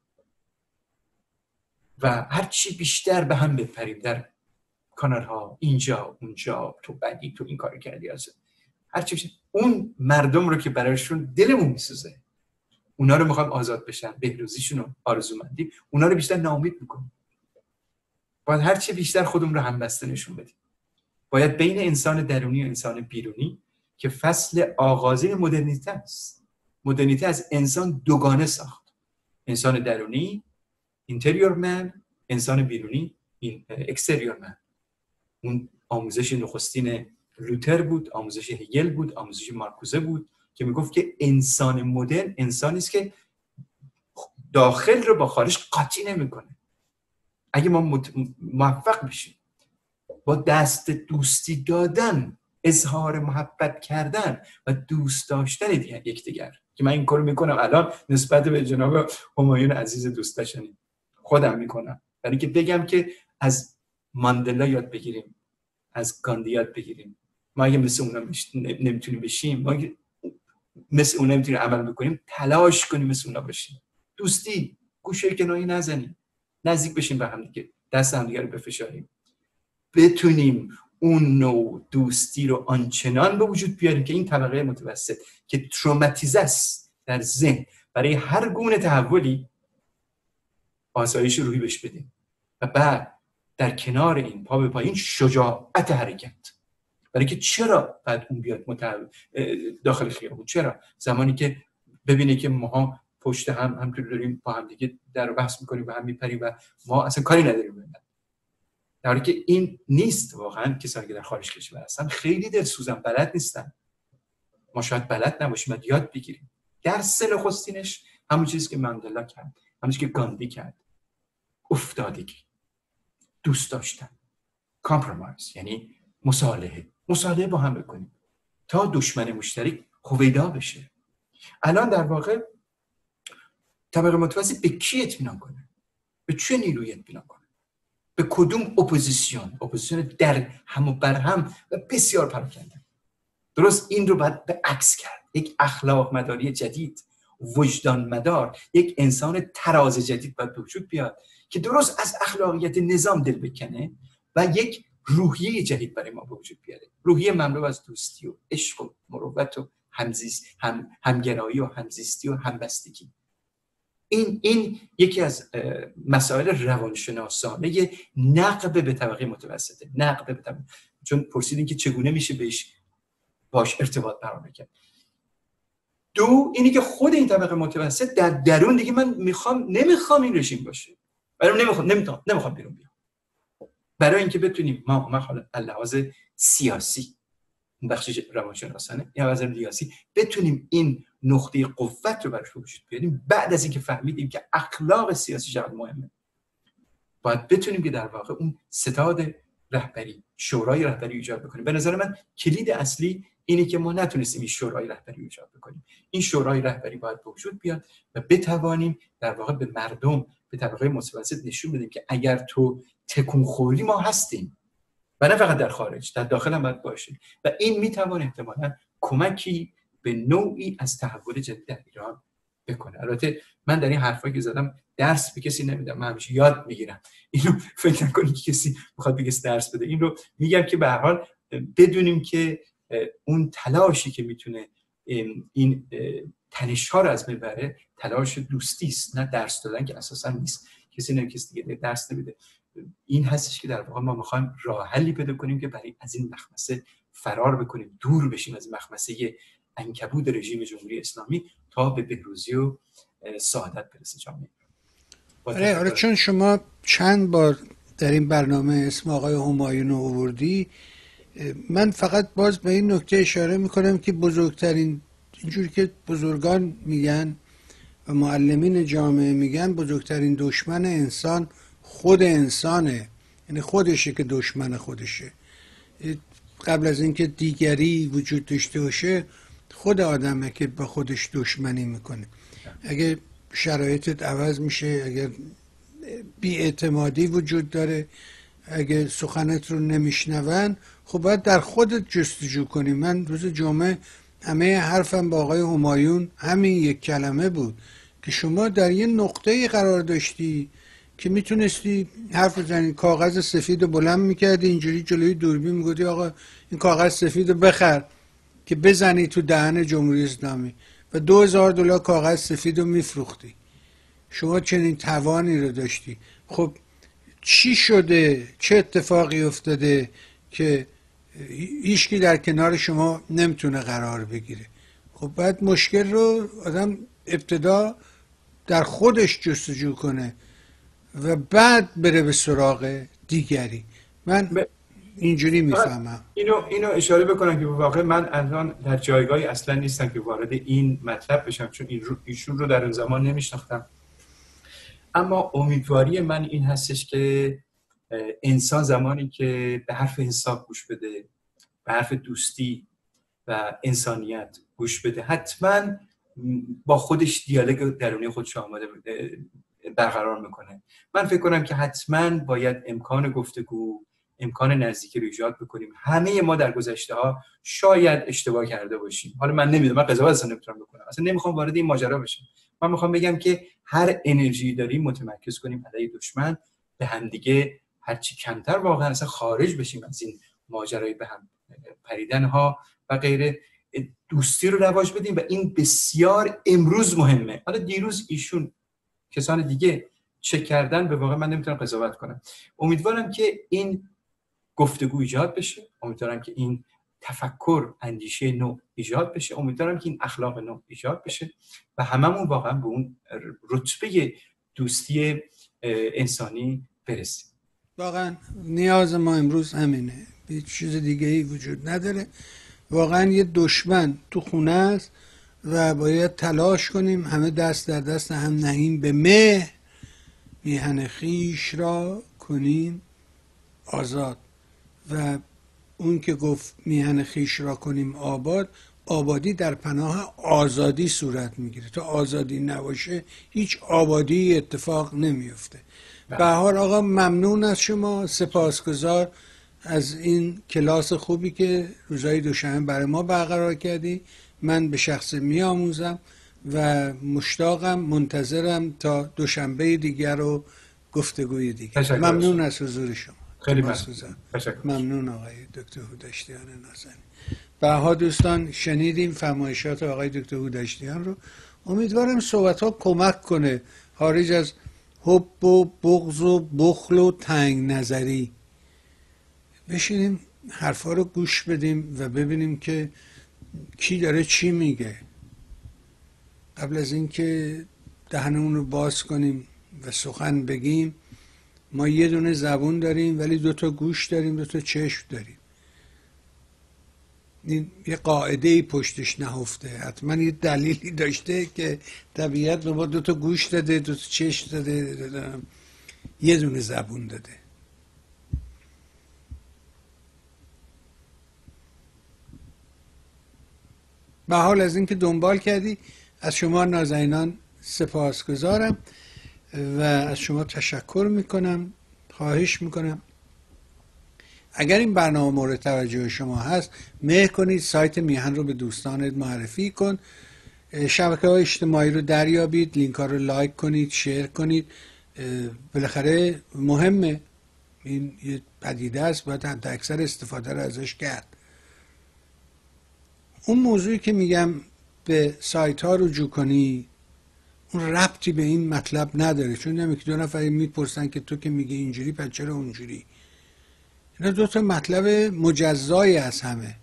و هر چی بیشتر به هم بپریم در کانال‌ها، اینجا اونجا، تو بدی، تو این کارو کردی، هر چی بیشتر اون مردم رو که برایشون دلمون میسوزه، اونا رو میخوام آزاد بشن، بهروزیشون رو آرزومندی، اونا رو بیشتر ناامید میکنیم. باید هر چی بیشتر خودمون رو همبسته نشون بدیم. باید بین انسان درونی و انسان بیرونی که فصل آغازین مدرنیته است. مدرنیته از انسان دوگانه ساخت. انسان درونی اینتریور من، انسان بیرونی اکستریور من. اون آموزش نخستین لوتر بود، آموزش هگل بود، آموزش مارکوزه بود، که میگفت که انسان مدرن انسانی است که داخل رو با خارج قاطی نمیکنه. اگه ما موفق بشیم با دست دوستی دادن، اظهار محبت کردن و دوست داشتن یکدیگر، که من این کارو میکنم الان نسبت به جناب همایون عزیز دوست داشتنی خودم میکنم، برای که بگم که از ماندلا یاد بگیریم، از گاندی یاد بگیریم. ما اگه مثل اونا نمیتونیم بشیم، ما اگه مثل اونا نمیتونیم عمل بکنیم، تلاش کنیم مثل اونا بشیم. دوستی گوشه کناری نزنیم، نزدیک بشیم به هم دیگه، دست هم دیگه رو بفشاریم، بتونیم اون نوع دوستی رو آنچنان به وجود بیاریم که این طبقه متوسط که تروماتیزه است در ذهن برای هر گونه تحولی، آسایش روحی بهش بدیم و بعد در کنار این پا به پایین شجاعت حرکت. برای که چرا بعد اون بیاد داخل خیابون؟ چرا زمانی که ببینه که ما پشت هم همطور داریم با هم دیگه در رو بحث میکنیم و هم میپریم و ما اصلا کاری نداریم ببینن، در حالی که این نیست. واقعا کسانی که در خارج کشور هستن خیلی دلسوزن، بلد نیستن. ما شاید بلد نباشیم و یاد بگیریم. درس نخستینش همون چیزی که ماندلا کرد، همون چیزی که گاندی کرد، افتادگی، دوست داشتن، کامپرومایز، یعنی مصالحه با هم بکنیم تا دشمن مشترک هویدا بشه. الان در واقع طبقه متوسط به کی اطمینان کنه؟ به چه نیروی اطمینان کنه؟ به کدوم اپوزیسیون در هم و بر هم و بسیار پراکنده. درست این رو باید به عکس کرد. یک اخلاق مداری جدید، وجدان مدار، یک انسان تراز جدید باید به وجود بیاد که درست از اخلاقیات نظام دل بکنه و یک روحیه جدید برای ما به وجود بیاره. روحیه مملو از دوستی و عشق و مروت و همگرایی و همزیستی و همبستگی. این یکی از مسائل روانشناسانه نقب به طبقه متوسطه. چون پرسیدین که چگونه میشه باش ارتباط برقرار کرد. دو، اینی که خود این طبقه متوسط در درون دیگه من نمیخوام این رژیم باشه، برای نمیخوام بیرون بیام، برای اینکه بتونیم ما حالا لحاظ سیاسی، بخش روانشناسانه یا از سیاسی، بتونیم این نقطه قوت رو براش وجود بیاریم. بعد از اینکه فهمیدیم که اخلاق سیاسی چقدر مهمه، باید بتونیم که در واقع اون ستاد رهبری، شورای رهبری ایجاد بکنیم. به نظر من کلید اصلی اینه که ما نتونستیم این شورای رهبری ایجاد بکنیم. این شورای رهبری باید به وجود بیاد و بتوانیم در واقع به مردم، به طبقه متوسط نشون بدیم که اگر تو تکون خوردی ما هستیم، و نه فقط در خارج، در داخل هم باید باشیم و این میتوانه احتمالاً کمکی به نوعی از تحول جدید در ایران بکنه. البته من در این حرفایی که زدم درس به کسی نمیدم، من همیشه یاد میگیرم. اینو فکر نکنید که کسی میخواد بگه درس بده. این رو میگم که به هر حال بدونیم که اون تلاشی که میتونه این تنش‌ها رو از بین ببره، تلاش دوستی است، نه درس دادن که اساسا نیست. کسی نه کسی دیگه درس نمیده. این هستش که در واقع ما میخوایم راه حلی پیدا کنیم که برای از این مخمسه فرار بکنیم، دور بشیم از مخمسه عنکبوت رژیم جمهوری اسلامی تا به بهروزی و سعادت برسه جامعه. آره چون شما چند بار در این برنامه اسم آقای همایون رو آوردی، من فقط باز به این نکته اشاره میکنم که بزرگترین، اینجوری که بزرگان میگن و معلمین جامعه میگن، بزرگترین دشمن انسان خود انسانه، یعنی خودشه که دشمن خودشه. قبل از اینکه دیگری وجود داشته باشه، خود آدمه که با خودش دشمنی میکنه. اگه شرایطت عوض میشه، اگر بی‌اعتمادی وجود داره، اگه سخنت رو نمیشنون، خب باید در خودت جستجو کنی. من روز جمعه همه حرفم با آقای همایون همین یک کلمه بود که شما در یه نقطه‌ای قرار داشتی که میتونستی حرف بزنی، کاغذ سفید رو بلند میکردی، اینجوری جلوی دوربین میگفتی آقا این کاغذ سفید رو بخر که بزنی تو دهن جمهوری اسلامی و $2000 کاغذ سفید رو میفروختی. شما چنین توانی رو داشتی. خب چی شده؟ چه اتفاقی افتاده که هیچکی در کنار شما نمیتونه قرار بگیره؟ خب باید مشکل رو آدم ابتدا در خودش جستجو کنه و بعد بره به سراغ دیگری. من اینجوری میفهمم. اینو اشاره بکنم که واقعا من الان در جایگاهی اصلا نیستم که وارد این مطلب بشم، چون ایشون رو در اون زمان نمیشناختم. اما امیدواری من این هستش که انسان زمانی که به حرف حساب گوش بده، به حرف دوستی و انسانیت گوش بده، حتما با خودش دیالوگ درونی خودش آماده برقرار میکنه. من فکر کنم که حتما باید امکان گفتگو، امکان نزدیکی رو ایجاد بکنیم. همه ما در گذشته ها شاید اشتباه کرده باشیم. حالا من نمیدونم، من قضاوت اصلا نمیتونم بکنم، اصلا نمیخوام وارد این ماجرا بشم. من میخوام بگم که هر انرژی داریم متمرکز کنیم علیه دشمن، به هم دیگه هرچی کمتر واقعا اصلا خارج بشیم از این ماجرای به هم پریدن ها و غیره، دوستی رو رواج بدیم و این بسیار امروز مهمه. حالا دیروز ایشون کسان دیگه چه کردن به واقع من نمیتونم قضاوت کنم. امیدوارم که این گفتگو ایجاد بشه، امیدوارم که این تفکر، اندیشه نو ایجاد بشه، امیدوارم که این اخلاق نو ایجاد بشه و هممون واقعا به اون رتبه دوستی انسانی برسیم. واقعا نیاز ما امروز همینه، هیچ چیز دیگه ای وجود نداره. واقعا یه دشمن تو خونه است و باید تلاش کنیم همه دست در دست هم نهیم به مهر، میهن خیش را کنیم آزاد. و اون که گفت میهن خیش را کنیم آباد، آبادی در پناه آزادی صورت میگیره. تا آزادی نباشه هیچ آبادی اتفاق نمیفته. بهار آقا ممنون از شما، سپاسگزار از این کلاس خوبی که روزهای دوشنبه برای ما برقرار کردی. من به شخص میآموزم و مشتاقم، منتظرم تا دوشنبه دیگر و گفتگوی دیگر. ممنون از حضور شما. خیلی ممنون آقای دکتر هودشتیان نازنین. بها دوستان شنیدیم فرمایشات آقای دکتر هودشتیان رو. امیدوارم صحبت ها کمک کنه خارج از حب و بغض و بخل و تنگ نظری. بشینیم حرفا رو گوش بدیم و ببینیم که کی داره چی میگه. قبل از اینکه دهنمون رو باز کنیم و سخن بگیم، ما یه دونه زبون داریم ولی 2 تا گوش داریم، 2 تا چشم داریم. این یه قاعده ای پشتش نهفته، حتما یه دلیلی داشته که طبیعت به ما 2 تا گوش داده، 2 تا چشم داده، یه دونه زبون داده. به حال از اینکه دنبال کردی، از شما نازنینان سپاسگزارم و از شما تشکر میکنم. خواهش میکنم اگر این برنامه مورد توجه شما هست، مهر کنید سایت میهن رو به دوستانت معرفی کن، شبکه‌های اجتماعی رو دریابید، لینک ها رو لایک کنید، شیر کنید. بالاخره مهمه، این یه پدیده است، باید حد اکثر استفاده رو ازش کرد. اون موضوعی که میگم به سایت ها رجوع کنی، اون ربطی به این مطلب نداره، چون نمی که 2 نفر میپرسن که تو که میگی اینجوری پس چرا اونجوری. اینا 2 تا مطلب مجزای از همه.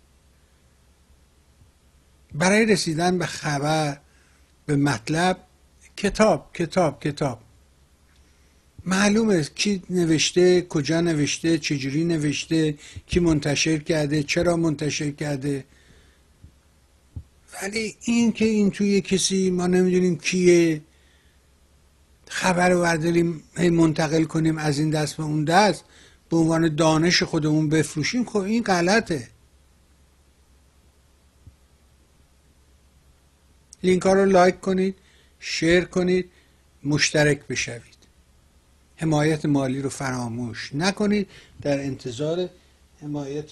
برای رسیدن به خبر، به مطلب، کتاب معلومه کی نوشته، کجا نوشته، چجوری نوشته، کی منتشر کرده، چرا منتشر کرده. ولی این که این توی کسی ما نمیدونیم کیه، خبر رو برداریم منتقل کنیم از این دست به اون دست، به عنوان دانش خودمون بفروشیم، خب این غلطه. لینک ها رو لایک کنید، شیر کنید، مشترک بشوید. حمایت مالی رو فراموش نکنید. در انتظار حمایت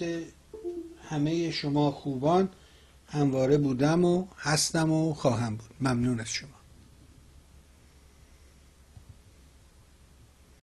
همه شما خوبان همواره بودم و هستم و خواهم بود. ممنون از شما.